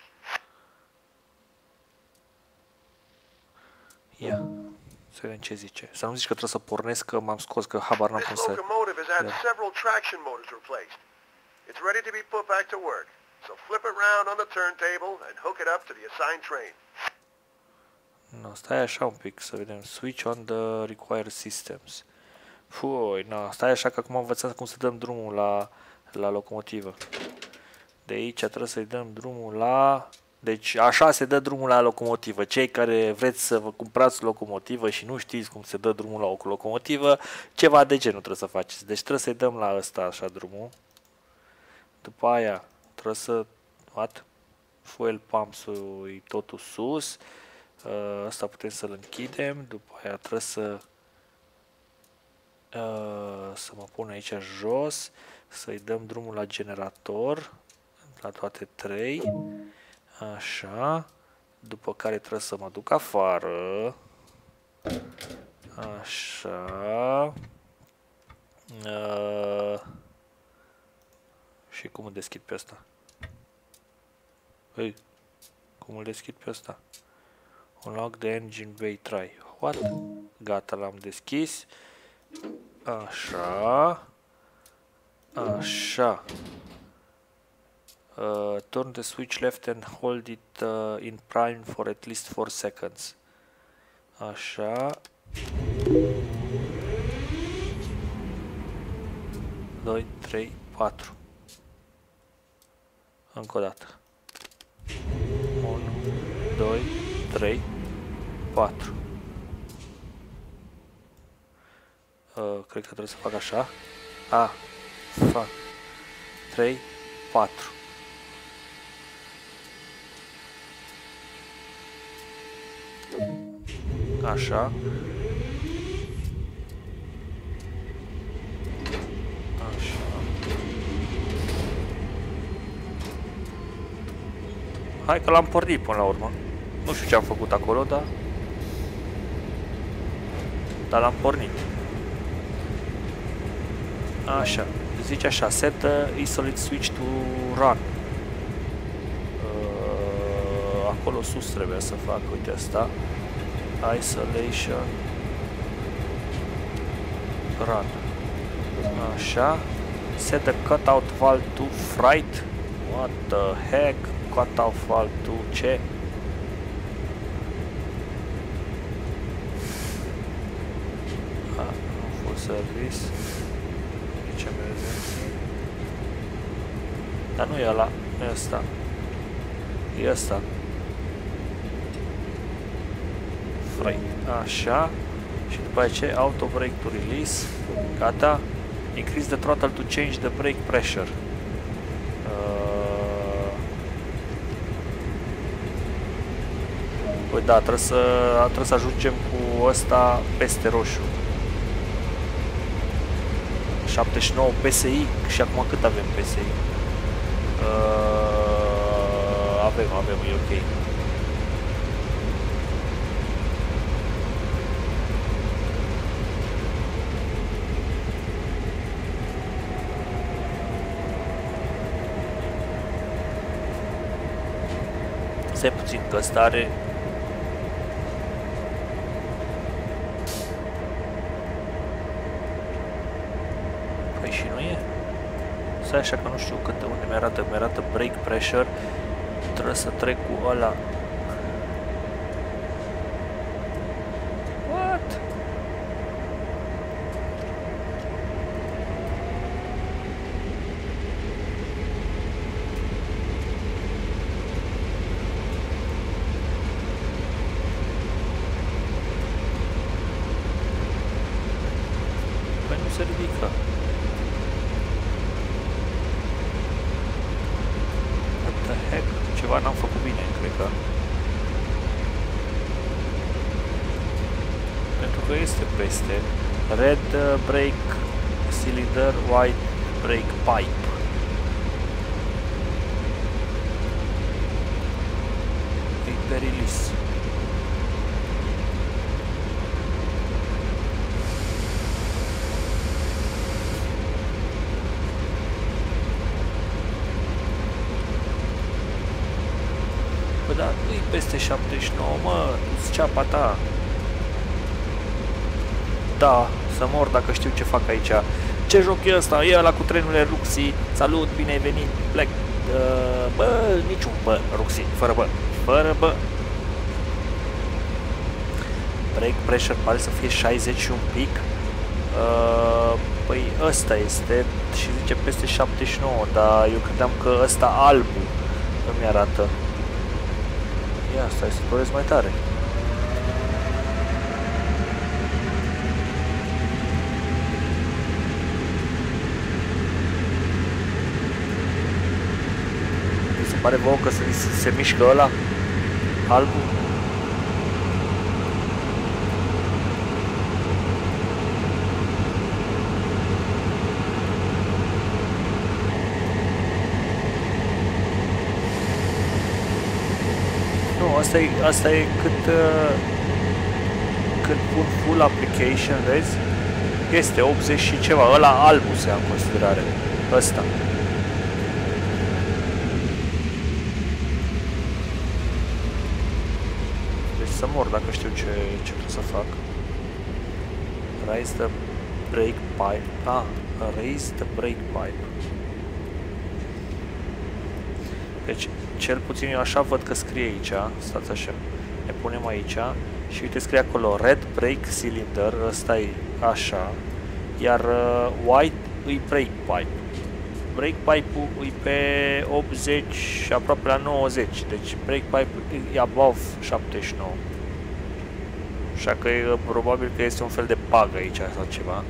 Ia. Să vedem ce zice. Să nu zici că trebuie să pornesc, că m-am scos, că habar n-am cum This să... locomotive has had Yeah. several traction motors replaced. It's ready to be put back to work. So flip it round on the turntable and hook it up to the assigned train. No, stai așa un pic să vedem. Switch on the required systems. Pui, no, stai așa că acum am învățat cum să dăm drumul la, la locomotivă. De aici trebuie să-i dăm drumul la... Deci așa se dă drumul la locomotivă. Cei care vreți să vă cumpărați locomotivă și nu știți cum se dă drumul la o locomotivă, ceva de genul trebuie să faceți. Deci trebuie să-i dăm la ăsta așa drumul. După aia trebuie să... What? Fuel pumps-ul e totul sus. Asta putem să-l închidem. După aia trebuie să... Să mă pun aici jos. Să-i dăm drumul la generator. La toate trei. Așa. După care trebuie să mă duc afară. Așa. Uh. Și cum îl deschid pe ăsta? Păi, cum îl deschid pe ăsta? Unlock the engine bay try. What? Gata, l-am deschis. Așa. Așa. Uh, turn the switch left and hold it uh, in prime for at least four seconds. Așa. doi, trei, patru. Încă o dată. unu, doi, trei, patru. Uh, cred că trebuie să fac așa. A, fac. trei, patru. Așa. Așa. Hai că l-am pornit până la urmă. Nu știu ce am făcut acolo, dar... Dar l-am pornit. Așa. Zice așa. Set the isolate switch to run. Uh, acolo sus trebuie să fac. Uite asta. Isolation run. Așa. Set the cutout valve to freight. What the heck? Cutout valve to ce? Ah, nu full service. Nici emergency. Dar nu e ăla, nu e ăsta. E ăsta. Așa. Și după aceea auto brake to release. Gata. Increase the throttle to change the brake pressure. Uh... Păi da, trebuie să, trebuie să ajungem cu ăsta peste roșu. șaptezeci și nouă P S I. Și acum cât avem P S I? Uh... Avem, avem, e ok. Stai puțin că ăsta are... Păi și nu e? Stai așa că nu știu câte unde mi-arată, mi-arată brake pressure. Trebuie să trec cu ăla. What? ceva n-am făcut bine, cred că. Pentru că este peste. Red uh, brake cylinder, white brake pipe. Paper release. Bă, dar nu-i peste șaptezeci și nouă, mă, du-ți ceapa ta. Da, să mor dacă știu ce fac aici. Ce joc e ăsta? E ăla cu trenurile Ruxy. Salut, bine ai venit. Plec. Uh, bă, niciun bă. Ruxy, fără bă. Fără bă. Brake pressure pare să fie șaizeci și un pic. Uh, păi ăsta este și zice peste șaptezeci și nouă, dar eu credeam că ăsta albu îmi arată. Ia, stai să doresc mai tare. Mi se pare vouă că se, se mișcă ăla albu. Asta e, asta e cât, uh, cât pun full application, vezi? Este optzeci și ceva, ăla albu se ia în considerare, ăsta. Deci să mor dacă știu ce, ce trebuie să fac. Raise the brake pipe, ah, raise the brake pipe. Deci, cel puțin eu așa văd că scrie aici, stați așa, ne punem aici și uite scrie acolo Red Brake Cylinder, ăsta e așa, iar uh, White e Brake Pipe. Brake Pipe-ul e pe optzeci și aproape la nouăzeci, deci Brake Pipe e above șaptezeci și nouă. Așa că e, probabil că este un fel de bug aici sau ceva.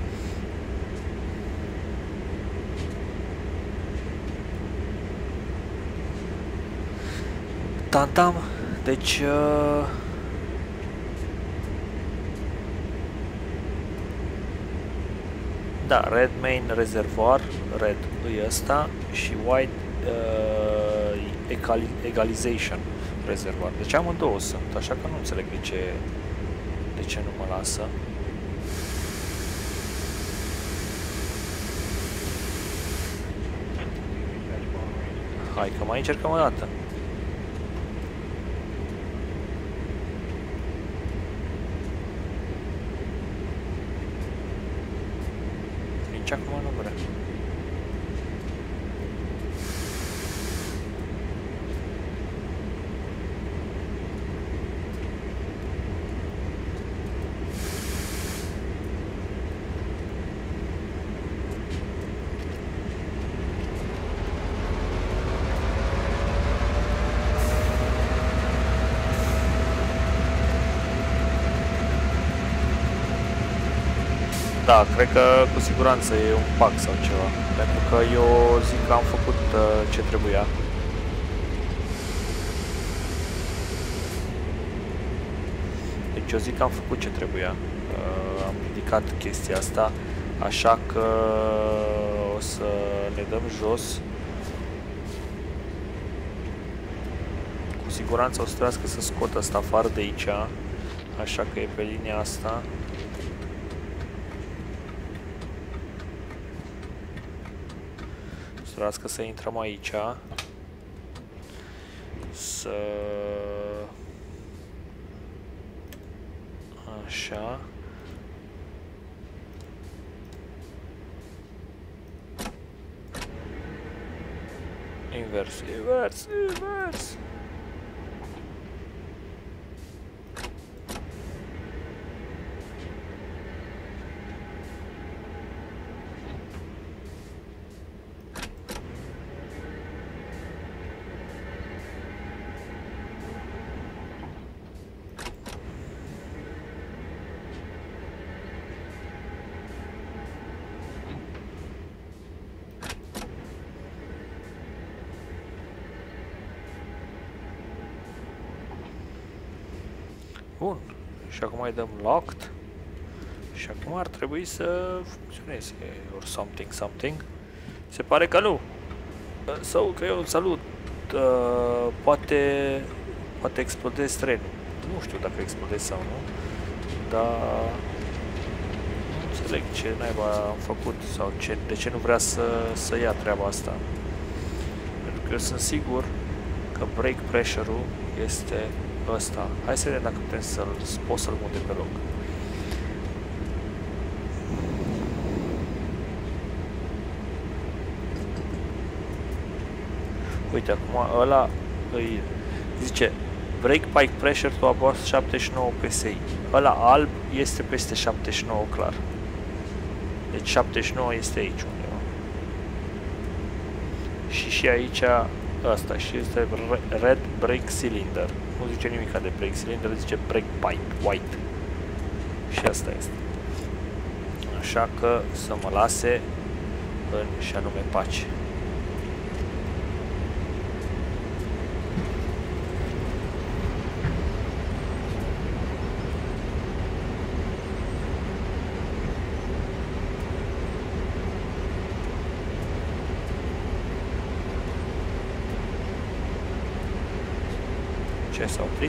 Tantam, deci uh, da, red main rezervoar, red e ăsta și white uh, egali egalization rezervoar. Deci amândouă sunt, așa că nu înțeleg de ce, de ce nu mă lasă. Hai că mai încercăm o dată. Acum nu vrea. Da, cred că cu siguranță e un bug sau ceva, pentru că eu zic că am făcut uh, ce trebuia. Deci eu zic că am făcut ce trebuia. Uh, am ridicat chestia asta, așa că o să ne dăm jos. Cu siguranță o să trebuiască să scot asta afară de aici, așa că e pe linia asta. Trebuiască să intrăm aici, să... așa. Invers, invers, invers. Bun. Și acum îi dăm locked. Și acum ar trebui să funcționeze. Or something, something. Se pare că nu. Sau că eu îl salut. Uh, poate... Poate explodez trenul. Nu știu dacă explodez sau nu. Dar... Nu înțeleg ce naiba am făcut sau ce, de ce nu vrea să, să ia treaba asta. Pentru că eu sunt sigur că brake pressure-ul este ăsta. Hai să vedem dacă putem să-l pot să-l mut de pe loc. Uite, acum ăla îi zice brake pike pressure to above șaptezeci și nouă P S I. Ăla alb este peste șaptezeci și nouă clar. Deci șaptezeci și nouă este aici undeva. Și și aici ăsta și este red brake cylinder. Nu zice nimic de brake cylinder, zice brake pipe white. Și asta este. Așa că să mă lase în și anume pace. Ce s-a oprit?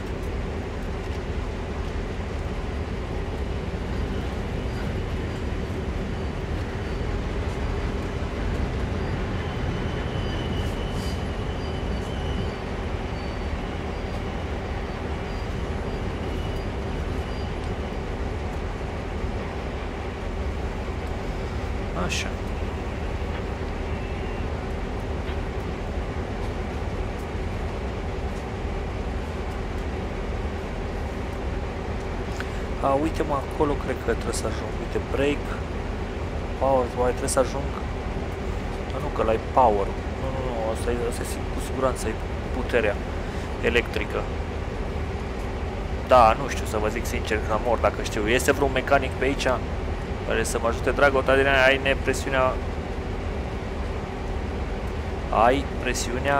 Așa. A, uite-mă acolo, cred că trebuie să ajung. Uite, break, power, oare trebuie să ajung? Nu, nu, că ăla e power. Nu, nu, nu, asta e, asta e cu siguranță, e puterea electrică. Da, nu știu, să vă zic sincer că mor dacă știu. Este vreun mecanic pe aici care să mă ajute, dragă, din aia, ai nepresiunea... Ai presiunea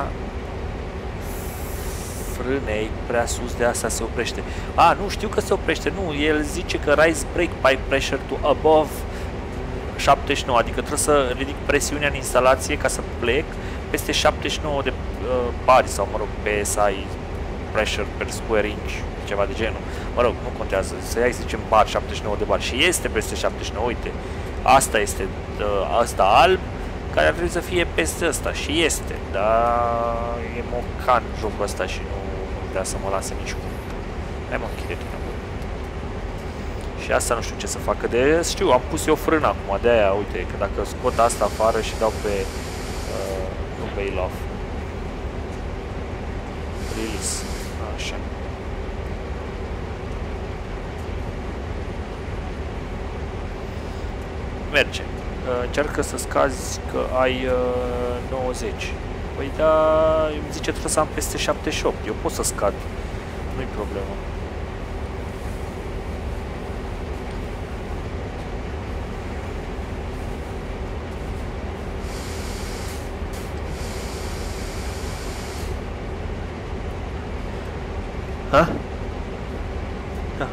frânei prea sus, de asta se oprește. A, nu, știu că se oprește, nu, el zice că rise brake pipe pressure to above șaptezeci și nouă, adică trebuie să ridic presiunea în instalație ca să plec peste șaptezeci și nouă de uh, bari sau, mă rog, P S I pressure per square inch, ceva de genul. Mă rog, nu contează, să ia, zicem, bar, șaptezeci și nouă de bari și este peste șaptezeci și nouă, uite, asta este, uh, asta alb, care ar trebui să fie peste ăsta și este, dar e mocan jocul ăsta și nu, nu vrea să mă lase niciun. Hai mă, închide din nou. Și asta nu știu ce să facă, de știu, am pus eu frână acum, de aia, uite, că dacă scot asta afară și dau pe, uh, nu bail off, release, așa. Merge. Încearcă să scazi că ai uh, nouăzeci. Păi da, îmi zice trebuie să am peste șaptezeci și opt. Eu pot să scad. Nu-i problemă. Ha? Da.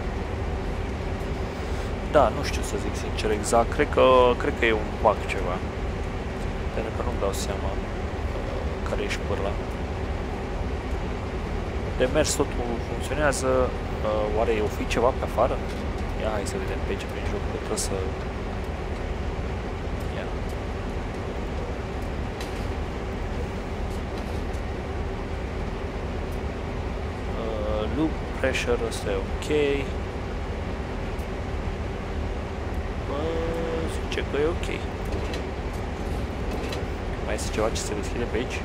Da, nu știu să zic sincer exact, cred că, cred că e un bug ceva, pentru că nu-mi dau seama uh, care ești pârla. De mers totul funcționează, uh, oare o fi ceva pe afară? Ia, hai să vedem pe aici, prin joc, că trebuie să... Ia. Uh, loop pressure, ăsta e ok. Zice că e ok. Mai este ceva ce se deschide pe aici?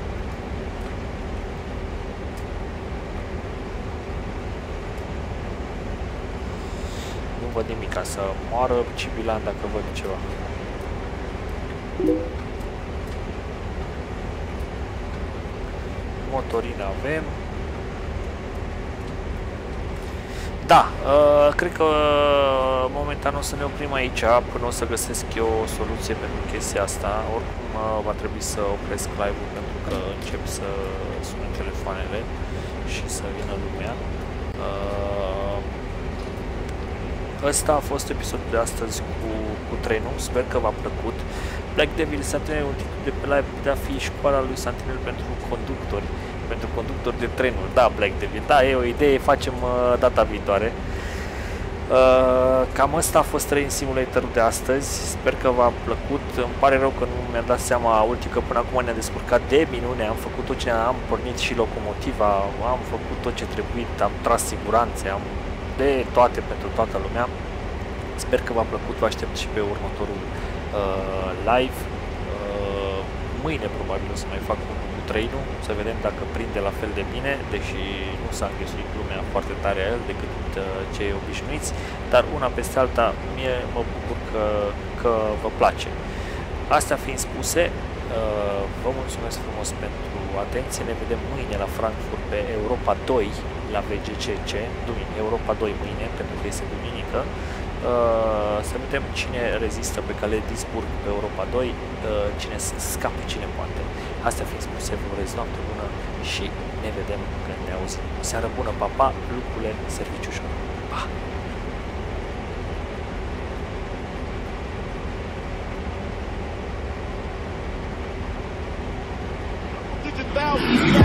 Nu văd nimic, ca să moară Cibilan dacă văd ceva. Motorină avem. Da, uh, cred că uh, momentan o să ne oprim aici până o să găsesc eu o soluție pentru chestia asta. Oricum uh, va trebui să opresc live-ul pentru că încep să sune telefoanele și să vină lumea. Uh, ăsta a fost episodul de astăzi cu, cu trenul, sper că v-a plăcut. Black Devil Sentinel, un titlu de pe live, putea fi școala lui Sentinel pentru conductori, pentru conductori de trenuri. Da, Black Devil, da, e o idee, facem uh, data viitoare. Uh, cam asta a fost Train Simulator-ul de astăzi, sper că v-a plăcut. Îmi pare rău că nu mi-am dat seama, ultim că până acum ne-a descurcat de minune, am făcut tot ce am pornit și locomotiva, am făcut tot ce trebuit, am tras siguranțe, am de toate pentru toată lumea. Sper că v-a plăcut, vă aștept și pe următorul uh, live. Uh, mâine probabil o să mai fac unul cu trainul, să vedem dacă prinde la fel de bine, deși nu s-a înghesuit lumea foarte tare a el decât uh, cei obișnuiți, dar una peste alta mie mă bucur că, că vă place. Astea fiind spuse, uh, vă mulțumesc frumos pentru atenție, ne vedem mâine la Frankfurt pe Europa doi la V G C C, Europa doi mâine, pentru că este duminică. Uh, să vedem cine rezistă pe cale Duisburg pe Europa doi, uh, cine scape, cine poate. Astea fiind spuse, vă urez noapte bună și ne vedem când ne auzim. Seară bună, pa, pa, lucrurile, serviciu ușor. Pa! Thousand